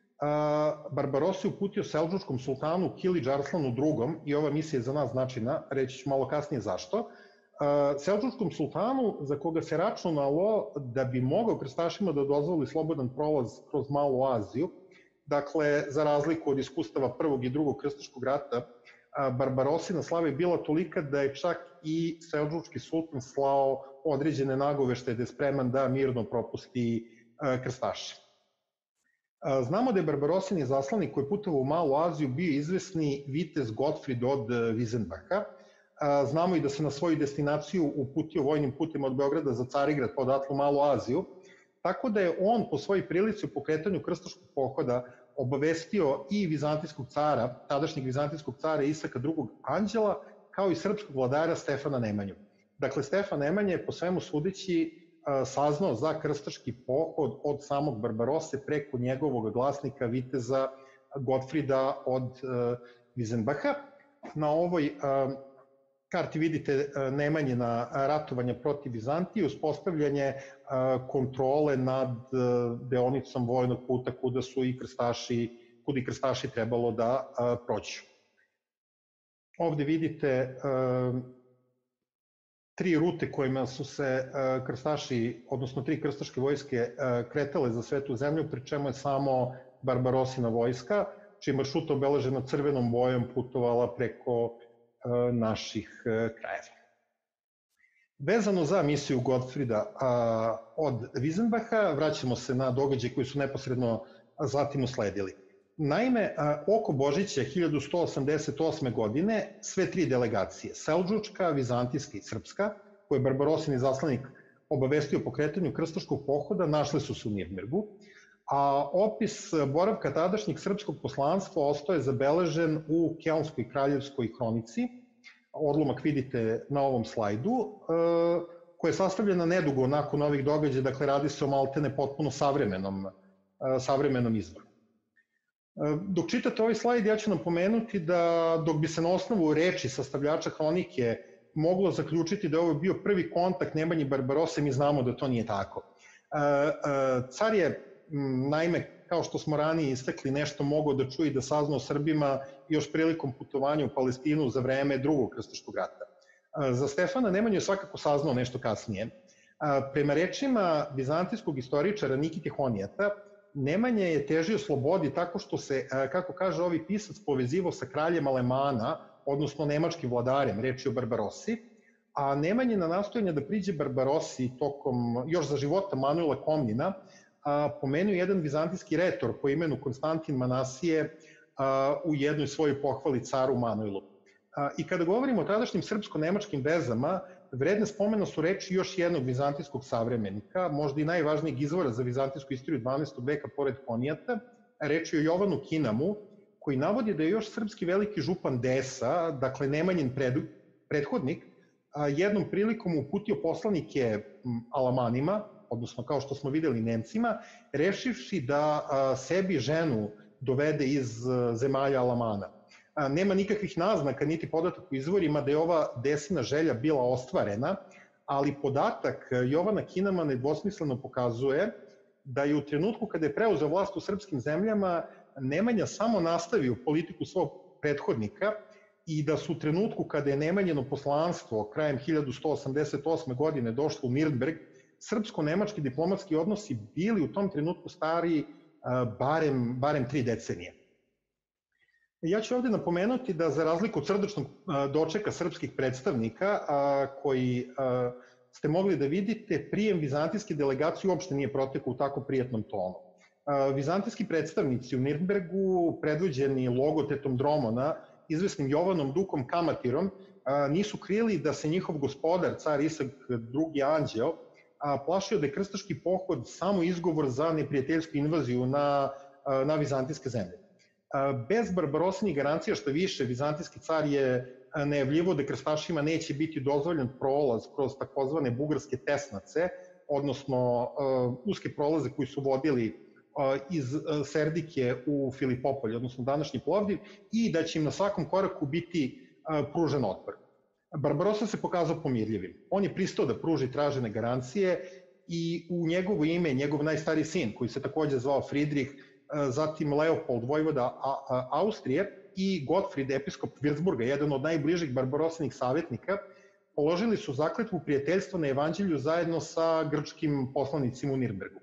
Barbarossa je uputio seldžučkom sultanu Kilidž Arslanu drugom, i ova misija je za nas značajna, reći ću malo kasnije zašto, seldžučkom sultanu za koga se računalo da bi mogao krstašima da dozvoli slobodan prolaz kroz Malu Aziju. Dakle, za razliku od iskustava prvog i drugog krstaškog rata, Barbarossina slava je bila tolika da je čak i seldžučki sultan slao određene nagoveštaje da je spreman da mirno propusti krstaše. Znamo da je Barbarossin izaslanik koji je putovao u Malu Aziju bio izvesni vitez Gottfried od Wiesenbacha. Znamo i da se na svoju destinaciju uputio vojnim putem od Beograda za Carigrad, pa odatle u Malu Aziju, tako da je on po svojoj prilici u pokretanju krstaškog pohoda obavestio i vizantijskog cara, tadašnjeg vizantijskog cara Isaka drugog Anđela, kao i srpskog vladara Stefana Nemanju. Dakle, Stefan Nemanja je po svemu sudeći saznao za krstaški pohod od samog Barbarosse preko njegovog glasnika viteza Gottfrieda od Wiesenbacha. Na ovoj karti vidite Nemanjina ratovanja protiv Vizantije, uspostavljanje kontrole nad deonicom vojnog puta kuda su i krstaši, kuda i krstaši trebalo da prođu. Ovde vidite tri rute kojima su se krstaši, odnosno tri krstaške vojske kretale za svetu zemlju, pri čemu je samo Barbarossina vojska, čiji maršrut obeležena crvenom bojom putovala preko naših krajeva. Vezano za misiju Gottfrieda od Wiesenbacha, vraćamo se na događaje koji su neposredno zatim usledili. Naime, oko Božića hiljadu sto osamdeset osme. godine sve tri delegacije, seldžučka, vizantijska i srpska, koje je Barbarossin izaslanik obavestio o pokretanju krstaškog pohoda, našle su se u Nirnbergu, a opis boravka tadašnjeg srpskog poslanstva ostao je zabeležen u Kelnskoj kraljevskoj hronici, odlomak vidite na ovom slajdu, koja je sastavljena nedugo nakon ovih događaja, dakle radi se o maltene potpuno savremenom, savremenom izvoru. Dok čitate ovaj slajd, ja ću napomenuti da dok bi se na osnovu reči sastavljača hronike moglo zaključiti da je ovo bio prvi kontakt Nemanje Barbarose, mi znamo da to nije tako. Car je, naime, kao što smo ranije istakli, nešto mogao da čuje i da sazna o Srbima još prilikom putovanja u Palestinu za vreme drugog krstaškog rata. Za Stefana Nemanju je svakako saznao nešto kasnije. Prema rečima vizantijskog istoričara Nikite Honijata, Nemanja je težio slobodi tako što se, kako kaže ovi pisac, povezivao sa kraljem Alemana, odnosno nemačkim vladarem, reč je o Barbarosi, a Nemanjina nastojanja da priđe Barbarosi tokom, još za života Manuela Komnina, pomenuo jedan vizantijski retor po imenu Konstantin Manasije u jednoj svojoj pohvali caru Manuelu. I kada govorimo o tadašnjim srpsko-nemačkim vezama, vredne spomena su reči još jednog vizantijskog savremenika, možda i najvažnijeg izvora za vizantijsku istoriju dvanaestog veka pored Honijata, reč je o Jovanu Kinamu, koji navodi da je još srpski veliki župan Desa, dakle Nemanjin prethodnik, jednom prilikom uputio poslanike Alamanima, odnosno kao što smo videli Nemcima, rešivši da sebi ženu dovede iz zemalja Alamana. Nema nikakvih naznaka niti podataka u izvorima da je ova Desina želja bila ostvarena, ali podatak Jovana Kinama nedvosmisleno pokazuje da je u trenutku kada je preuzeo vlast u srpskim zemljama Nemanja samo nastavio politiku svog prethodnika i da su u trenutku kada je Nemanjino poslanstvo krajem hiljadu sto osamdeset osme. godine došlo u Nirnberg, srpsko-nemački diplomatski odnosi bili u tom trenutku stari barem, barem tri decenije. Ja ću ovde napomenuti da za razliku od srdačnog dočeka srpskih predstavnika koji ste mogli da vidite, prijem vizantijske delegacije uopšte nije protekao u tako prijatnom tonu. Vizantijski predstavnici u Nirnbergu, predvođeni logotetom Dromona, izvesnim Jovanom Dukom Kamatirom, nisu krili da se njihov gospodar, car Isak drugi Anđeo, plašio da je krstaški pohod samo izgovor za neprijateljsku invaziju na, na vizantijske zemlje. Bez Barbarosinih garancija, što više, vizantijski car je najavljivo da krstašima neće biti dozvoljen prolaz kroz takozvane bugarske tesnace, odnosno uske prolaze koji su vodili iz Serdike u Filipopolje, odnosno današnji Plovdiv, i da će im na svakom koraku biti pružen otpor. Barbarosa se pokazao pomirljivim. On je pristao da pruži tražene garancije i u njegovo ime, njegov najstariji sin, koji se takođe zvao Fridrih, zatim Leopold, vojvoda Austrije, i Gottfried, episkop Würzburga, jedan od najbližih Barbarosinih savjetnika, položili su zakletvu prijateljstva na evanđelju zajedno sa grčkim poslanicima u Nirnbergu.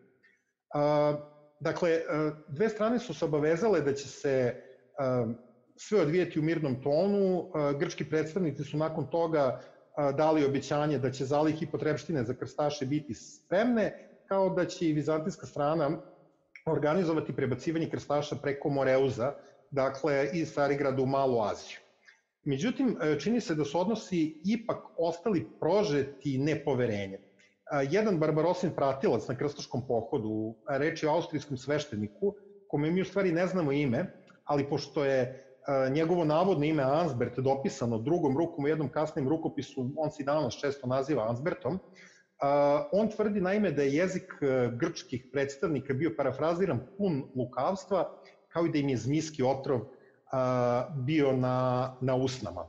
Dakle, dve strane su se obavezale da će se sve odvijeti u mirnom tonu. Grčki predstavnici su nakon toga dali obećanje da će zalihe i potrepštine za krstaše biti spremne, kao da će i vizantijska strana organizovati prebacivanje krstaša preko Moreuza, dakle iz Carigrada u Malu Aziju. Međutim, čini se da su odnosi ipak ostali prožeti nepoverenjem. Jedan Barbarosin pratilac na krstaškom pohodu, reč je o austrijskom svešteniku, kome mi u stvari ne znamo ime, ali pošto je njegovo navodno ime Ansbert dopisano drugom rukom u jednom kasnijem rukopisu, on se i danas često naziva Ansbertom, on tvrdi naime da je jezik grčkih predstavnika bio parafraziran pun lukavstva, kao i da im je zmijski otrov bio na, na usnama.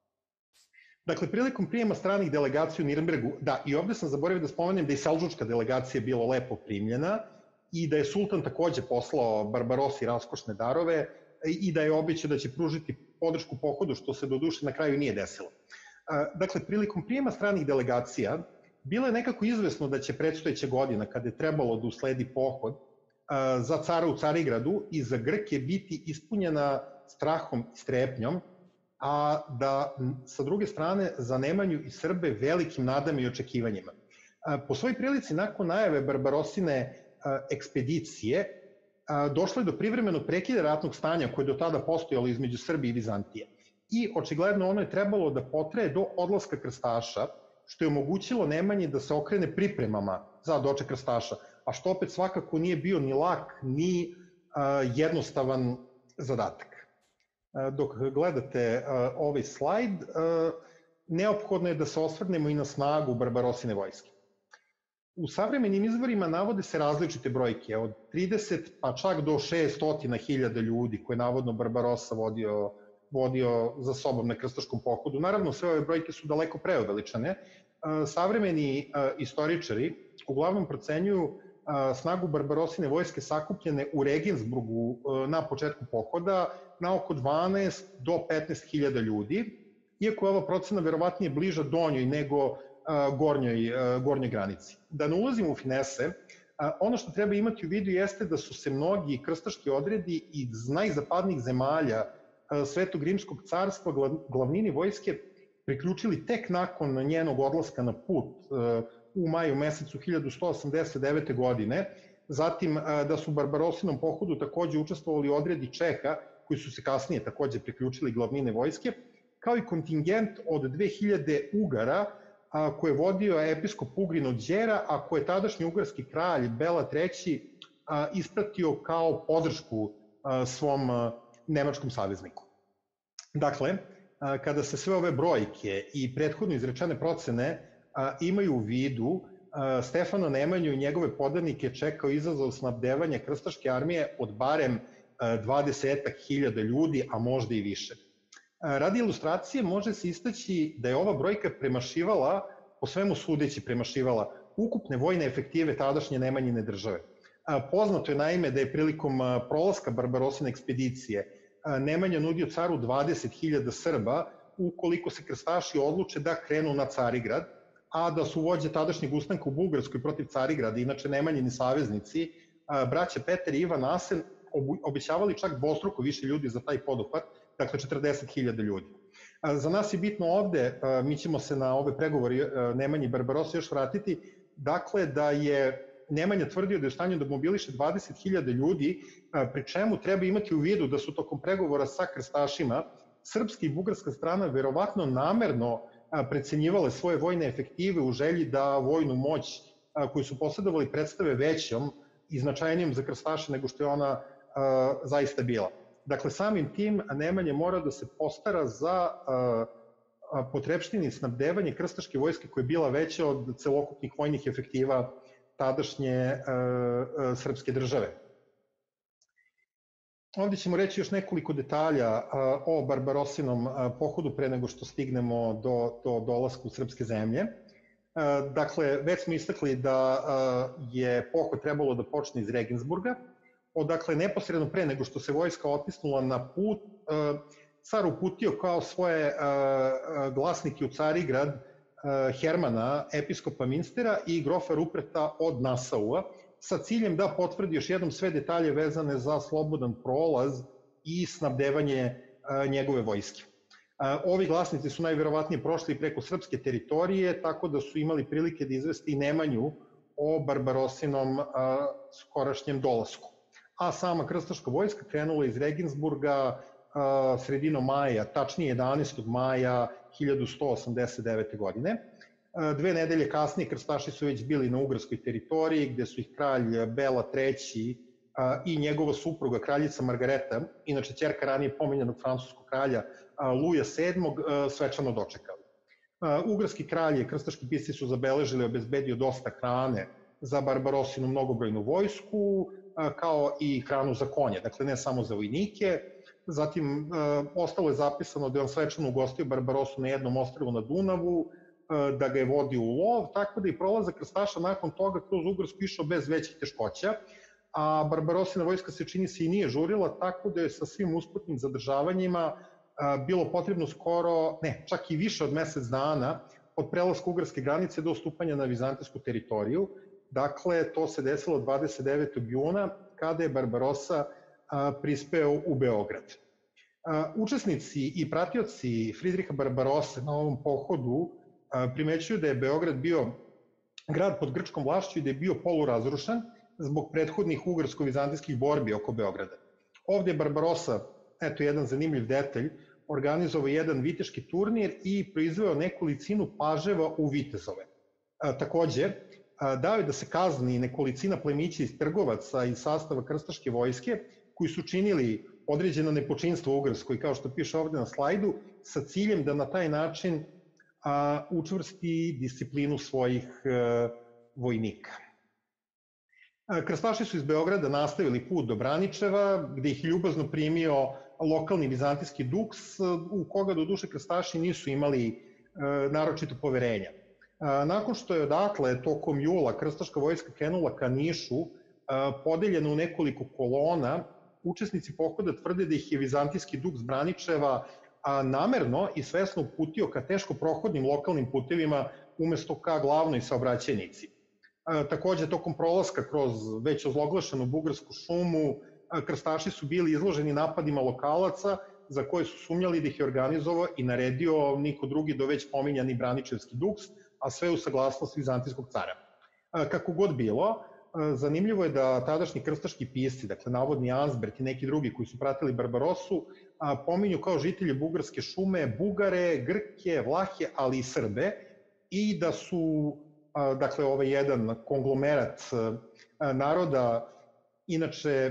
Dakle, prilikom prijema stranih delegacija u Nirnbergu, da, i ovde sam zaboravio da spomenem da i selđučka delegacija bila lepo primljena i da je sultan takođe poslao Barbarosi raskošne darove i da je obećao da će pružiti podršku pohodu, što se do duše na kraju nije desilo. Dakle, prilikom prijema stranih delegacija bilo je nekako izvesno da će predstojeća godina, kada je trebalo da usledi pohod za cara u Carigradu i za Grke biti ispunjena strahom i strepnjom, a da sa druge strane za Nemanju i Srbe velikim nadama i očekivanjima. Po svoj prilici, nakon najave Barbarosine ekspedicije, došlo je do privremenog prekida ratnog stanja koje je do tada postojalo između Srbije i Vizantije. I očigledno ono je trebalo da potraje do odlaska krstaša, što je omogućilo Nemanji da se okrene pripremama za doček krstaša, a što opet svakako nije bio ni lak, ni jednostavan zadatak. Dok gledate ovaj slajd, neophodno je da se osvrnemo i na snagu Barbarosine vojske. U savremenim izvorima navode se različite brojke, od trideset pa čak do šessto hiljada ljudi koje navodno Barbarosa vodio, vodio za sobom na krstaškom pohodu. Naravno, sve ove brojke su daleko preuveličane. Savremeni istoričari uglavnom procenjuju snagu Barbarosine vojske sakupljene u Regensburgu na početku pohoda na oko dvanaest do petnaest hiljada ljudi, iako je ova procena verovatnije bliža donjoj nego gornjoj, gornjoj granici. Da ne ulazimo u finese, ono što treba imati u vidu jeste da su se mnogi krstaški odredi iz najzapadnijih zemalja Svetog Rimskog carstva glavnini vojske priključili tek nakon njenog odlaska na put u maju mesecu hiljadu sto osamdeset devete. godine, zatim da su u Barbarosinom pohodu takođe učestvovali odredi Čeha, koji su se kasnije takođe priključili glavnine vojske, kao i kontingent od dve hiljade Ugara, koje je vodio episkop Ugrin od Đera, a koje je tadašnji ugarski kralj Bela treći ispratio kao podršku svom nemačkom savezniku. Dakle, kada se sve ove brojke i prethodno izrečene procene imaju u vidu, Stefana Nemanju i njegove podanike čekao izazov snabdevanja krstaške armije od barem dvadesetak hiljada ljudi, a možda i više. Radi ilustracije može se istaći da je ova brojka premašivala, po svemu sudeći premašivala, ukupne vojne efektive tadašnje Nemanjine države. Poznato je naime da je prilikom prolaska Barbarosine ekspedicije Nemanja nudio caru dvadeset hiljada Srba ukoliko se krstaši odluče da krenu na Carigrad, a da su vođe tadašnjeg ustanka u Bugarskoj protiv Carigrada, inače Nemanjini saveznici, braća Petar i Ivan Asen, obećavali čak dvostruko više ljudi za taj poduhvat, dakle četrdeset hiljada ljudi. Za nas je bitno ovde, mi ćemo se na ove pregovori Nemanje i Barbarosa još vratiti, dakle da je Nemanja tvrdio da je u stanju da mobiliše dvadeset hiljada ljudi, pri čemu treba imati u vidu da su tokom pregovora sa krstašima srpska i bugarska strana verovatno namerno precenjivale svoje vojne efektive u želji da vojnu moć koju su posjedovali predstave većom i značajnijom za krstaše nego što je ona zaista bila. Dakle, samim tim Nemanja mora da se postara za potrepštine i snabdevanje krstaške vojske koja je bila veća od celokupnih vojnih efektiva tadašnje srpske države. Ovdje ćemo reći još nekoliko detalja o Barbarosinom pohodu pre nego što stignemo do, do dolaska u srpske zemlje. Dakle, već smo istakli da je pohod trebalo da počne iz Regensburga. Odakle, neposredno pre nego što se vojska otisnula na put, car uputio kao svoje glasnike u Carigrad Hermana, episkopa Minstera i grofa Rupreta od Nasaua, sa ciljem da potvrdi još jednom sve detalje vezane za slobodan prolaz i snabdevanje njegove vojske. Ovi glasnici su najverovatnije prošli preko srpske teritorije, tako da su imali prilike da izvesti Nemanju o Barbarosinom skorašnjem dolasku. A sama krstaška vojska krenula iz Regensburga sredinom maja, tačnije jedanaestog maja hiljadu sto osamdeset devete. godine. Dve nedelje kasnije krstaši su već bili na ugarskoj teritoriji, gde su ih kralj Bela treći i njegova supruga, kraljica Margareta, inače ćerka ranije pomenjenog francuskog kralja Luja sedmog, svečano dočekali. Ugarski kralj i krstaški pisci su zabeležili obezbedio dosta hrane za Barbarosinu mnogobrojnu vojsku, kao i hranu za konje, dakle ne samo za vojnike. Zatim, ostalo je zapisano da je on svečano ugostio Barbarosu na jednom ostrvu na Dunavu, da ga je vodio u lov, tako da i prolazak krstaša nakon toga kroz Ugarsku išao bez većih teškoća, a Barbarosina vojska se čini se i nije žurila, tako da je sa svim usputnim zadržavanjima bilo potrebno skoro, ne, čak i više od mesec dana od prelaska ugarske granice do stupanja na vizantijsku teritoriju. Dakle, to se desilo dvadeset devetog juna, kada je Barbarosa prispeo u Beograd. Učesnici i pratioci Fridriha Barbarose na ovom pohodu primećuju da je Beograd bio grad pod grčkom vlašću i da je bio polurazrušen zbog prethodnih ugarsko-vizantijskih borbi oko Beograda. Ovdje je Barbarosa, eto jedan zanimljiv detalj, organizovao jedan viteški turnir i proizveo nekolicinu paževa u vitezove. Takođe, dao je da se kazni nekolicina plemića iz trgovaca iz sastava krstaške vojske koji su činili određeno nepočinstvo u Ugarskoj, kao što piše ovde na slajdu, sa ciljem da na taj način a, učvrsti disciplinu svojih a, vojnika. A, krstaši su iz Beograda nastavili put do Braničeva, gde ih ljubazno primio lokalni vizantijski duks, u koga do duše krstaši nisu imali a, naročito poverenja. A, nakon što je odakle tokom jula krstaška vojska krenula ka Nišu, a, podeljena u nekoliko kolona, učesnici pohoda tvrde da ih je vizantijski duks Braničeva a, namerno i svesno uputio ka teško prohodnim lokalnim putevima umesto ka glavnoj saobraćajnici. A, takođe, tokom prolaska kroz već ozloglašenu bugarsku šumu, a, krstaši su bili izloženi napadima lokalaca za koje su sumnjali da ih je organizovao i naredio niko drugi do već pominjani Braničevski duks, a sve u saglasnost vizantijskog cara. A, kako god bilo, zanimljivo je da tadašnji krstaški pisci, dakle navodni Ansbert i neki drugi koji su pratili Barbarosu, pominju kao žitelje bugarske šume Bugare, Grke, Vlahe, ali i Srbe, i da su, dakle, ovaj jedan konglomerat naroda, inače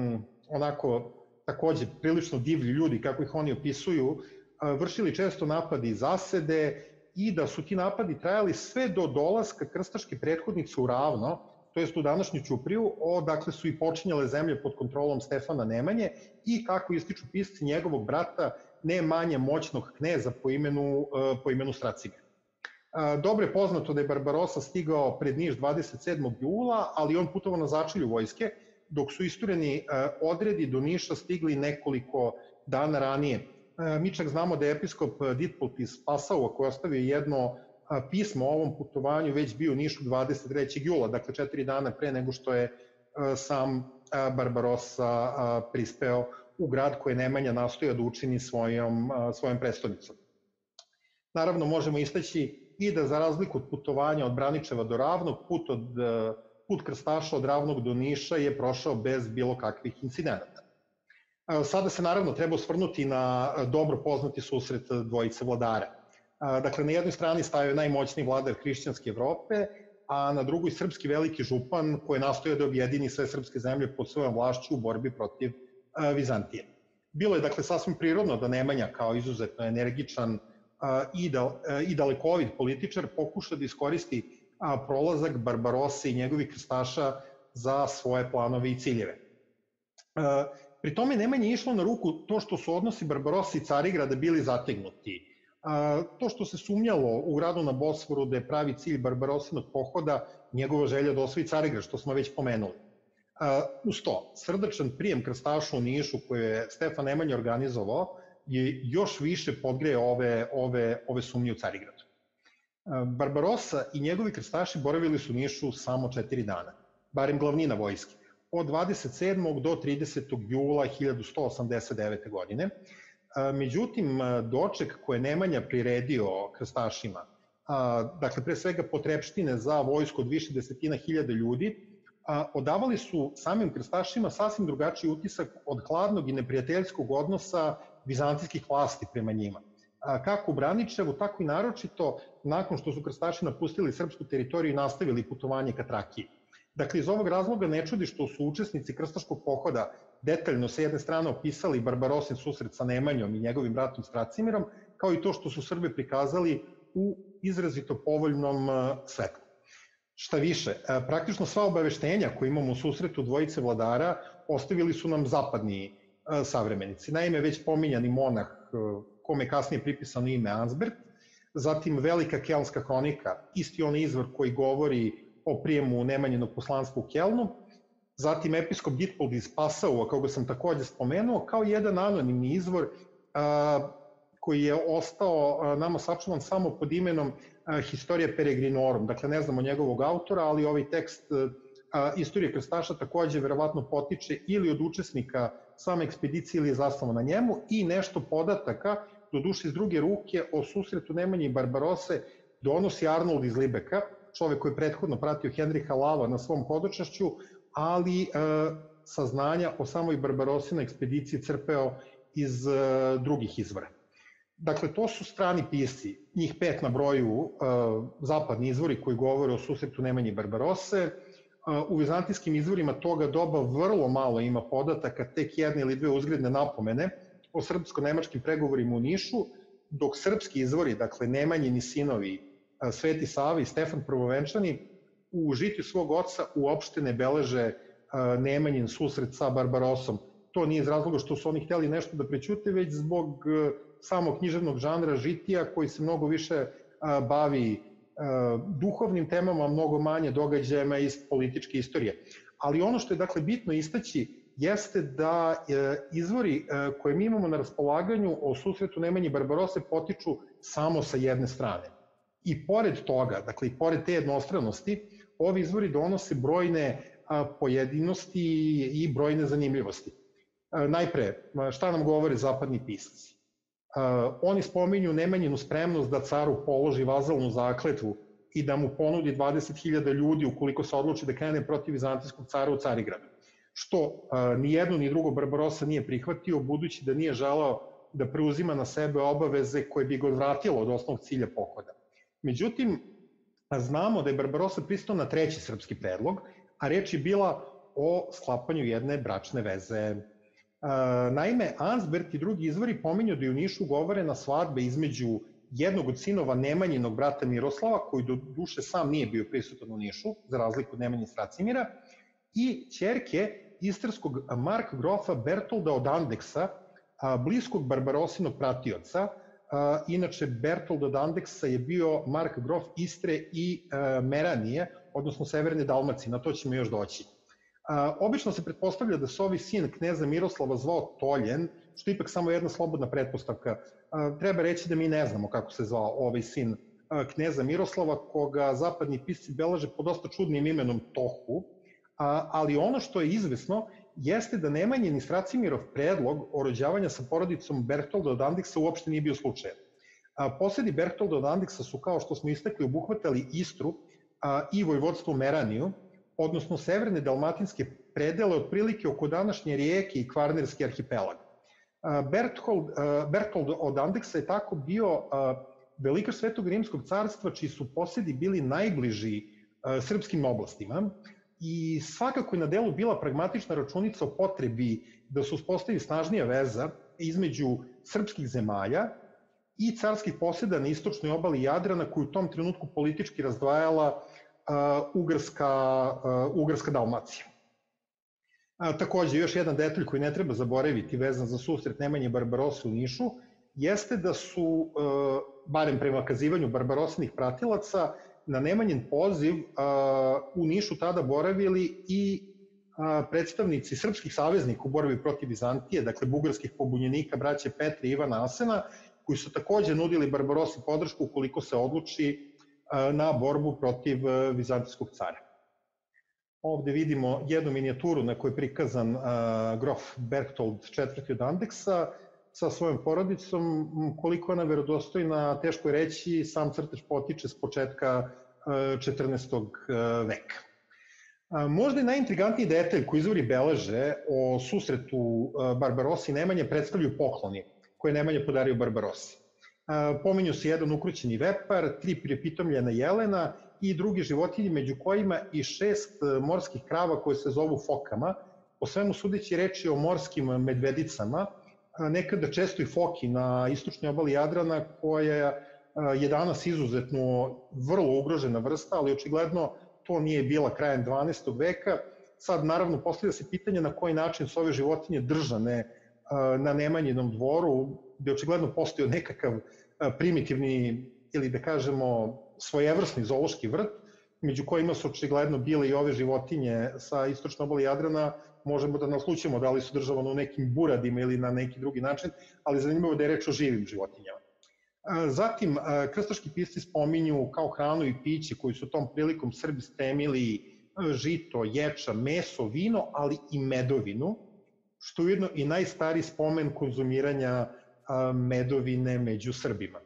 onako takođe prilično divlji ljudi, kako ih oni opisuju, vršili često napadi i zasede i da su ti napadi trajali sve do dolaska krstaške prethodnice u Ravno, to jest u današnju Ćupriju, odakle su i počinjale zemlje pod kontrolom Stefana Nemanje i, kako ističu pisci, njegovog brata, ne manje moćnog kneza po imenu, po imenu Stracimir. Dobro je poznato da je Barbarosa stigao pred Niš dvadeset sedmog jula, ali on putovao na začelju vojske, dok su istureni odredi do Niša stigli nekoliko dana ranije. Mi čak znamo da je episkop Ditpult iz Pasaua, koji ostavio jedno pismo o ovom putovanju, već bio u Nišu dvadeset trećeg jula, dakle četiri dana pre nego što je sam Barbarosa prispeo u grad koji je Nemanja nastojao da učini svojom, svojom prestolnicom. Naravno, možemo istaći i da za razliku od putovanja od Braničeva do Ravnog, put, od, put krstaša od Ravnog do Niša je prošao bez bilo kakvih incidenata. Sada se naravno treba osvrnuti na dobro poznati susret dvojice vladara. Dakle, na jednoj strani stavio najmoćniji vladar hrišćanske Evrope, a na drugoj srpski veliki župan koji je nastojao da objedini sve srpske zemlje pod svojom vlašću u borbi protiv Vizantije. Bilo je, dakle, sasvim prirodno da Nemanja kao izuzetno energičan i, da, i dalekovid političar pokuša da iskoristi prolazak Barbarose i njegovih krstaša za svoje planove i ciljeve. Pri tome Nemanja je išlo na ruku to što su odnosi Barbarose i Carigrada bili zategnuti. To što se sumnjalo u gradu na Bosforu da je pravi cilj Barbarosinog pohoda njegova želja da osvoji Carigrad, što smo već pomenuli. Uz to, srdačan prijem krstaša u Nišu koje je Stefan Nemanja organizovao je još više podgreo ove, ove, ove sumnje u Carigradu. Barbarosa i njegovi krstaši boravili su u Nišu samo četiri dana, barem glavnina vojske, od dvadeset sedmog do tridesetog jula hiljadu sto osamdeset devete. godine. Međutim, doček koje je Nemanja priredio krstašima, dakle pre svega potrepštine za vojsko od više desetina hiljada ljudi, odavali su samim krstašima sasvim drugačiji utisak od hladnog i neprijateljskog odnosa vizantijskih vlasti prema njima. Kako u Braničevu, tako i naročito nakon što su krstaši napustili srpsku teritoriju i nastavili putovanje ka Trakiji. Dakle, iz ovog razloga ne čudi što su učesnici krstaškog pohoda detaljno sa jedne strane opisali Barbarosin susret sa Nemanjom i njegovim bratom Stracimirom, kao i to što su Srbe prikazali u izrazito povoljnom svetlu. Šta više, praktično sva obaveštenja koje imamo u susretu dvojice vladara ostavili su nam zapadni savremenici. Naime, već pominjani monah, kome je kasnije pripisano ime Ansbert, zatim Velika kelnska hronika, isti onaj izvor koji govori o prijemu Nemanjinog poslanstva u Kelnu, zatim episkop Ditpold iz Pasaua, kao ga sam takođe spomenuo, kao jedan anonimni izvor a, koji je ostao a, nama sačuvan samo pod imenom a, Historia Peregrinorum. Dakle, ne znamo njegovog autora, ali ovaj tekst a, Istorije krstaša takođe verovatno potiče ili od učesnika same ekspedicije ili je zasnovan na njemu i nešto podataka, do duše iz druge ruke, o susretu Nemanje i Barbarose donosi Arnold iz Libeka, čovek koji je prethodno pratio Henriha Lava na svom hodočašću, ali e, saznanja o samoj Barbarosinoj ekspediciji crpeo iz e, drugih izvora. Dakle, to su strani pisci, njih pet na broju, zapadni izvori koji govore o susretu Nemanje i Barbarose. U vizantijskim izvorima toga doba vrlo malo ima podataka, tek jedne ili dve uzgredne napomene o srpsko-nemačkim pregovorima u Nišu, dok srpski izvori, dakle Nemanjini sinovi, Sveti Sava i Stefan Prvovenčani, u žitju svog oca uopšte ne beleže Nemanjin susret sa Barbarosom. To nije iz razloga što su oni hteli nešto da prećute, već zbog samog književnog žanra žitija koji se mnogo više bavi duhovnim temama, mnogo manje događajima iz političke istorije. Ali ono što je dakle bitno istaći jeste da izvori koje mi imamo na raspolaganju o susretu Nemanje i Barbarose potiču samo sa jedne strane. I pored toga, dakle i pored te jednostranosti, ovi izvori donose brojne pojedinosti i brojne zanimljivosti. Najpre, šta nam govore zapadni pisci? Oni spominju Nemanjinu spremnost da caru položi vazalnu zakletvu i da mu ponudi dvadeset hiljada ljudi ukoliko se odluči da krene protiv vizantijskog cara u Carigradu, što ni jedno ni drugo Barbarosa nije prihvatio, budući da nije želeo da preuzima na sebe obaveze koje bi ga odvratilo od osnovnog cilja pohoda. Međutim, znamo da je Barbarosa pristao na treći srpski predlog, a reč je bila o sklapanju jedne bračne veze. Naime, Ansbert i drugi izvori pominju da je u Nišu ugovorena svadba između jednog od sinova Nemanjinog brata Miroslava, koji do duše sam nije bio prisutan u Nišu, za razliku od Nemanje Stracimira, i ćerke istarskog markgrofa Bertolda od Andeksa, bliskog Barbarosinog pratioca. Inače, Bertold od Andeksa je bio markgrof Istre i Meranije, odnosno Severne Dalmacije, na to ćemo još doći. Obično se pretpostavlja da se ovi sin kneza Miroslava zvao Toljen, što je ipak samo jedna slobodna pretpostavka. Treba reći da mi ne znamo kako se zvao ovaj sin kneza Miroslava, koga zapadni pisci beleže pod dosta čudnim imenom Tohu, ali ono što je izvesno jeste da Nemanjin i Stracimirov predlog o rođavanju sa porodicom Bertolda od Andeksa uopšte nije bio slučajan. Posedi Bertolda od Andeksa su, kao što smo istakli, obuhvatali Istru i vojvodstvo Meraniju, odnosno severne dalmatinske predele otprilike oko današnje Rijeke i Kvarnerski arhipelag. Berthold, Bertold od Andeksa je tako bio velikaš Svetog Rimskog carstva, čiji su posedi bili najbliži srpskim oblastima, i svakako je na delu bila pragmatična računica o potrebi da se uspostavi snažnija veza između srpskih zemalja i carskih poseda na istočnoj obali Jadrana, koju u tom trenutku politički razdvajala Ugarska, Ugarska Dalmacija. Takođe, još jedan detalj koji ne treba zaboraviti vezan za susret Nemanje i Barbarose u Nišu, jeste da su, barem prema kazivanju Barbarosinih pratilaca, na Nemanjin poziv u Nišu tada boravili i predstavnici srpskih saveznika u borbi protiv Vizantije, dakle bugarskih pobunjenika, braće Petra i Ivana Asena, koji su takođe nudili Barbarosi podršku ukoliko se odluči na borbu protiv vizantijskog cara. Ovde vidimo jednu minijaturu na kojoj je prikazan grof Bertold četvrti od Andeksa sa svojom porodicom. Koliko ona verodostojna, teško je reći, sam crtež potiče s početka četrnaestog veka. Možda i najintrigantniji detalj koji izvori beleže o susretu Barbarosi i Nemanje predstavljaju pokloni koje je Nemanja podario Barbarosi. Pominju se jedan ukrućeni vepar, tri pripitomljena jelena i drugi životinji, među kojima i šest morskih krava koje se zovu fokama. Po svemu sudeći reč je o morskim medvedicama, nekada često i foki na istočnoj obali Jadrana, koja je danas izuzetno vrlo ugrožena vrsta, ali očigledno to nije bila krajem dvanaestog veka. Sad naravno postavlja se pitanje na koji način su ove životinje držane na Nemanjinom dvoru, gde očigledno postoji nekakav primitivni, ili da kažemo svojevrsni zoološki vrt, među kojima su očigledno bile i ove životinje sa istočne obale Jadrana. Možemo da naslućemo da li su državane u nekim buradima ili na neki drugi način, ali zanimljivo da je reč o živim životinjama. Zatim, krstaški pisci spominju kao hranu i piće koju su tom prilikom Srbi spremili žito, ječa, meso, vino, ali i medovinu, što je ujedno i najstariji spomen konzumiranja medovine među Srbima.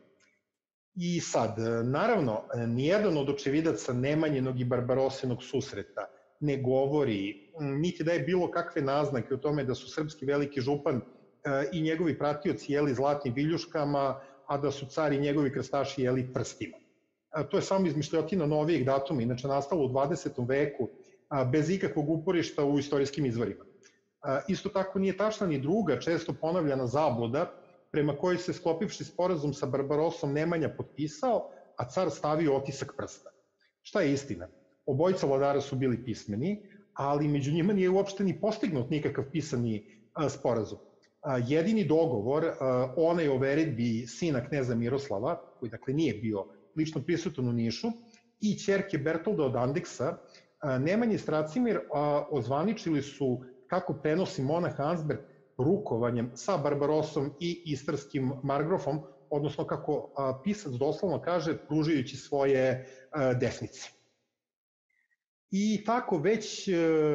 I sad, naravno, nijedan od očevidaca Nemanjinog i Barbarosinog susreta ne govori, niti da je bilo kakve naznake o tome da su srpski veliki župan i njegovi pratioci jeli zlatnim viljuškama, a da su car i njegovi krstaši jeli prstima. To je samo izmišljotina novijeg datuma, inače nastalo u dvadesetom veku, bez ikakvog uporišta u istorijskim izvorima. Isto tako nije tačna ni druga, često ponavljana zabluda, prema kojoj se sklopivši sporazum sa Barbarosom Nemanja potpisao, a car stavio otisak prsta. Šta je istina? Obojica vladara su bili pismeni, ali među njima nije uopšte ni postignut nikakav pisani sporazum. Jedini dogovor, onaj o veredbi sina kneza Miroslava, koji dakle nije bio lično prisutan u Nišu, i ćerke Bertolda od Andeksa, Nemanja i Stracimir ozvaničili su, kako prenosi monah Ansbert, rukovanjem sa Barbarosom i istarskim margrofom, odnosno kako pisac doslovno kaže, pružajući svoje desnice. I tako već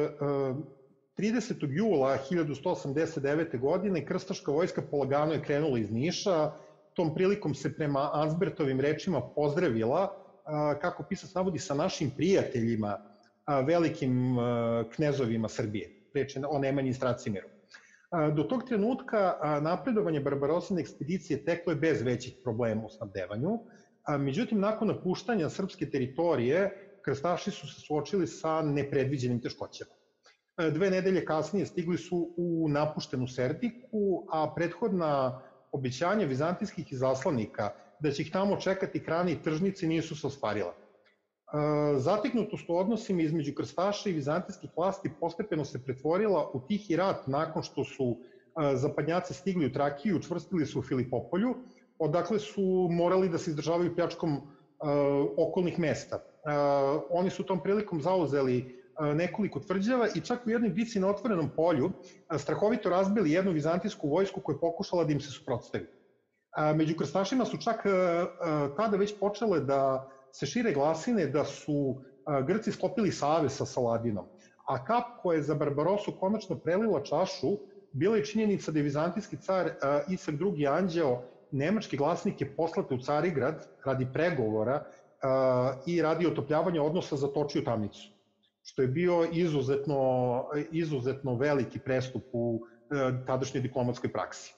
tridesetog jula hiljadu sto osamdeset devete. godine krstaška vojska polagano je krenula iz Niša. Tom prilikom se prema Ansbertovim rečima pozdravila, kako pisac navodi, sa našim prijateljima, velikim knezovima Srbije, reče o Nemanji i Stracimiru. Do tog trenutka napredovanje Barbarosine ekspedicije teklo je bez većih problema u snabdevanju, međutim, nakon napuštanja srpske teritorije, krstaši su se suočili sa nepredviđenim teškoćama. Dve nedelje kasnije stigli su u napuštenu Serdiku, a prethodna obećanja vizantijskih izaslanika da će ih tamo čekati hrane i tržnice nisu se ostvarila. Zateknutost u odnosima između krstaša i vizantijskih vlasti postepeno se pretvorila u tihi rat nakon što su zapadnjaci stigli u Trakiju, učvrstili su u Filipopolju, odakle su morali da se izdržavaju pljačkom okolnih mesta. Oni su tom prilikom zauzeli nekoliko tvrđava i čak u jednoj bici na otvorenom polju strahovito razbili jednu vizantijsku vojsku koja je pokušala da im se suprotstavi. Među krstašima su čak tada već počele da se šire glasine da su Grci sklopili savez sa Saladinom, a kap koja je za Barbarosu konačno prelila čašu bila je činjenica da je vizantijski car Isak drugi. Anđeo nemačke glasnike poslate u Carigrad radi pregovora i radi otopljavanja odnosa zatočio u tamnicu, što je bio izuzetno, izuzetno veliki prestup u tadašnjoj diplomatskoj praksi.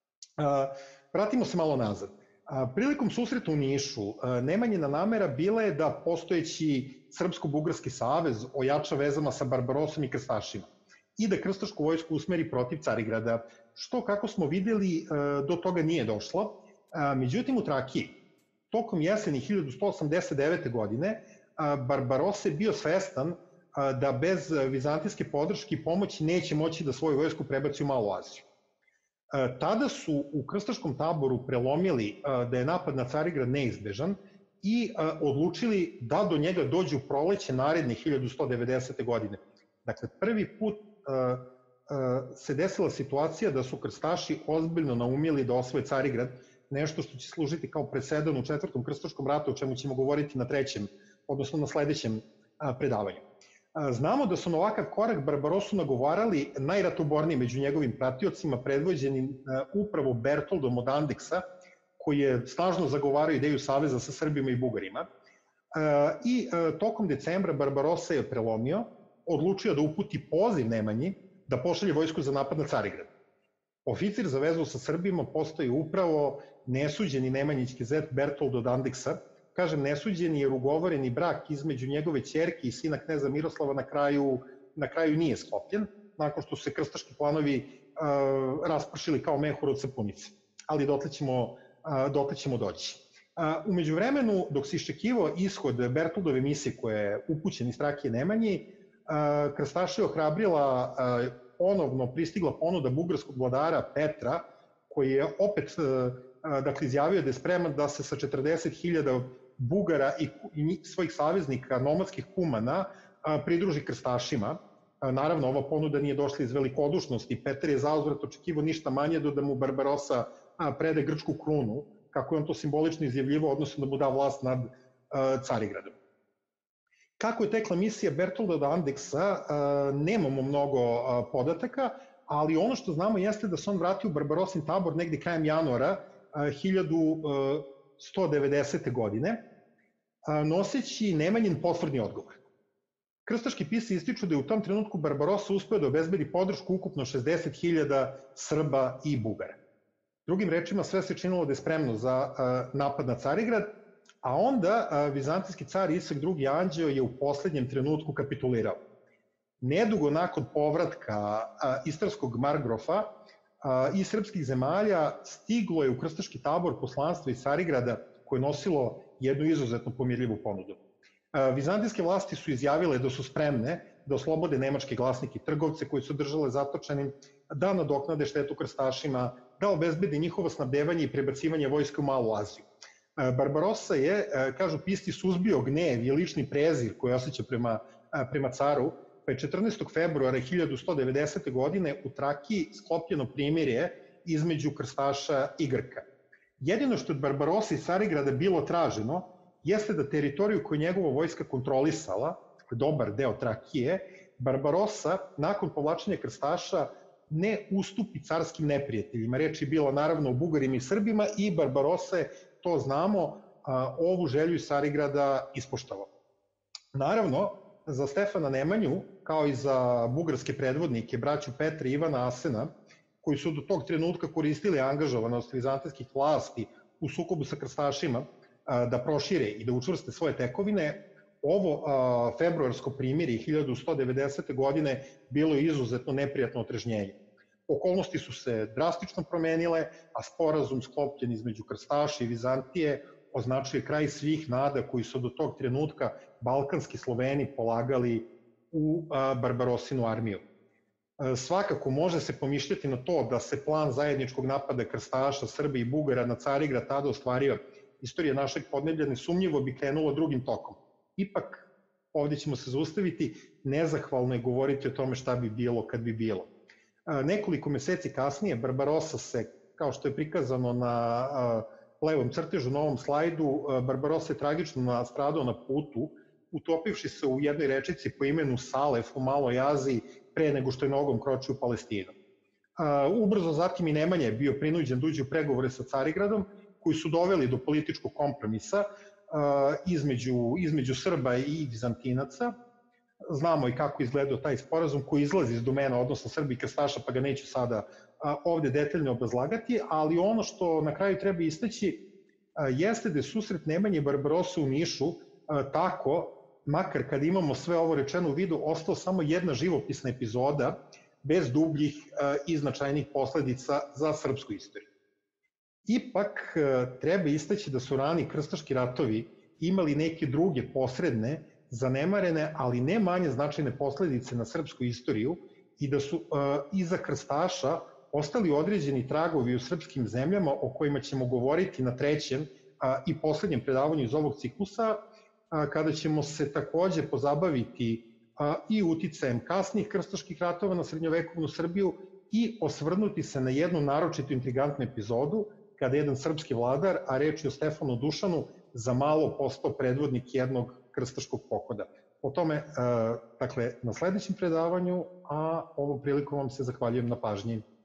Vratimo se malo nazad. Prilikom susreta u Nišu, Nemanjina namera bila je da postojeći Srpsko-Bugarski savez ojača vezama sa Barbarosom i krstašima i da krstašku vojsku usmeri protiv Carigrada, što, kako smo videli, do toga nije došlo. Međutim, u Trakiji, tokom jeseni hiljadu sto osamdeset devete. godine, Barbarossa je bio svestan da bez vizantijske podrške i pomoći neće moći da svoju vojsku prebaci u Malu Aziju. Tada su u krstaškom taboru prelomili da je napad na Carigrad neizbežan i odlučili da do njega dođe u proleće naredne hiljadu sto devedesete. godine. Dakle, prvi put se desila situacija da su krstaši ozbiljno naumili da osvoje Carigrad, nešto što će služiti kao presedan u četvrtom krstaškom ratu, o čemu ćemo govoriti na trećem, odnosno na sledećem predavanju. Znamo da su na ovakav korak Barbarosu nagovarali najratoborniji među njegovim pratiocima, predvođenim upravo Bertoldom od Andeksa, koji je snažno zagovarao ideju saveza sa Srbima i Bugarima. I tokom decembra Barbarossa je prelomio, odlučio da uputi poziv Nemanji da pošalje vojsku za napad na Carigrad. Oficir za vezu sa Srbima postoji upravo nesuđeni Nemanjićki zet Bertold od Andeksa. Kažem nesuđeni jer ugovoreni brak između njegove ćerke i sina kneza Miroslava na kraju, na kraju nije sklopljen, nakon što su se krstaški planovi uh, raspršili kao mehur od sapunice. Ali dotle ćemo, uh, dotle ćemo doći. Uh, umeđu vremenu, dok se iščekivao ishod Bertoldove misije koja je upućen iz Trakije Nemanji, uh, krstaša je ohrabrila uh, ponovno pristigla ponuda bugarskog vladara Petra, koji je opet uh, dakle, izjavio da je spreman da se sa četrdeset hiljada Bugara i, i svojih saveznika, nomadskih kumana, a, pridruži krstašima. A, naravno, ova ponuda nije došla iz velikodušnosti. Petar je zauzvrat očekivao ništa manje do da mu Barbarossa a, prede grčku krunu, kako je on to simbolično izjavljivo, odnosno da mu da vlast nad a, Carigradom. Kako je tekla misija Bertolda od Andeksa, a, nemamo mnogo a, podataka, ali ono što znamo jeste da se on vratio u Barbarosin tabor negde krajem januara hiljadu sto devedesete. godine, noseći Nemanjin potvrdni odgovor. Krstaški pisci ističu da je u tom trenutku Barbarossa uspeo da obezbedi podršku ukupno šezdeset hiljada Srba i Bugara. Drugim rečima, sve se činilo da je spremno za napad na Carigrad, a onda vizantijski car Isak drugi Anđeo je u poslednjem trenutku kapitulirao. Nedugo nakon povratka istarskog margrofa iz srpskih zemalja stiglo je u krstaški tabor poslanstvo iz Carigrada koje je nosilo jednu izuzetno pomirljivu ponudu. Vizantijske vlasti su izjavile da su spremne da oslobode nemačke glasnike i trgovce koji su držale zatočenim, da nadoknade štetu krstašima, da obezbedi njihovo snabdevanje i prebacivanje vojske u Malu Aziju. Barbarossa je, kažu pisci, suzbio gnev i lični prezir koji osjeća prema, prema caru, pa je četrnaestog februara hiljadu sto devedesete. godine u Trakiji sklopljeno primirje između krstaša i Grka. Jedino što je od Barbarossa i Carigrada bilo traženo jeste da teritoriju koju njegova vojska kontrolisala, dobar deo Trakije, Barbarossa nakon povlačenja krstaša ne ustupi carskim neprijateljima. Reč je bila naravno o Bugarima i Srbima i Barbarossa je, to znamo, ovu želju iz Carigrada ispoštovao. Naravno, za Stefana Nemanju, kao i za bugarske predvodnike, braću Petra i Ivana Asena, koji su do tog trenutka koristili angažovanost vizantijskih vlasti u sukobu sa krstašima da prošire i da učvrste svoje tekovine, ovo februarsko primirje hiljadu sto devedesete. godine bilo je izuzetno neprijatno otrežnjenje. Okolnosti su se drastično promenile, a sporazum sklopljen između krstaša i Vizantije označuje kraj svih nada koji su do tog trenutka balkanski Sloveni polagali u Barbarosinu armiju. Svakako može se pomišljati na to da se plan zajedničkog napada krstaša, Srba i Bugara na Carigrad tada ostvario. Istorija našeg podneblja nesumnjivo bi krenula drugim tokom. Ipak, ovdje ćemo se zaustaviti, nezahvalno je govoriti o tome šta bi bilo kad bi bilo. Nekoliko meseci kasnije Barbarossa se, kao što je prikazano na levom crtežu na ovom slajdu, Barbarossa je tragično nastradao na putu, utopivši se u jednoj rečici po imenu Salef u Maloj Aziji pre nego što je nogom kročio u Palestinu. Ubrzo zatim i Nemanja je bio prinuđen da uđe u pregovore sa Carigradom, koji su doveli do političkog kompromisa između, između Srba i Vizantinaca. Znamo i kako izgledao taj sporazum koji izlazi iz domena odnosno Srba i krstaša, pa ga neću sada ovde detaljno obrazlagati, ali ono što na kraju treba istaći jeste da je susret Nemanje i Barbarossa u Nišu tako, makar kad imamo sve ovo rečeno u vidu, ostao samo jedna živopisna epizoda bez dubljih i značajnih posledica za srpsku istoriju. Ipak treba istaći da su rani krstaški ratovi imali neke druge posredne, zanemarene, ali ne manje značajne posledice na srpsku istoriju i da su iza krstaša ostali određeni tragovi u srpskim zemljama o kojima ćemo govoriti na trećem i poslednjem predavanju iz ovog ciklusa, kada ćemo se takođe pozabaviti i uticajem kasnijih krstaških ratova na srednjovekovnu Srbiju i osvrnuti se na jednu naročito intrigantnu epizodu kada jedan srpski vladar, a reč je o Stefanu Dušanu, za malo postao predvodnik jednog krstaškog pohoda. O tome, dakle, na sledećem predavanju, a ovom prilikom vam se zahvaljujem na pažnji.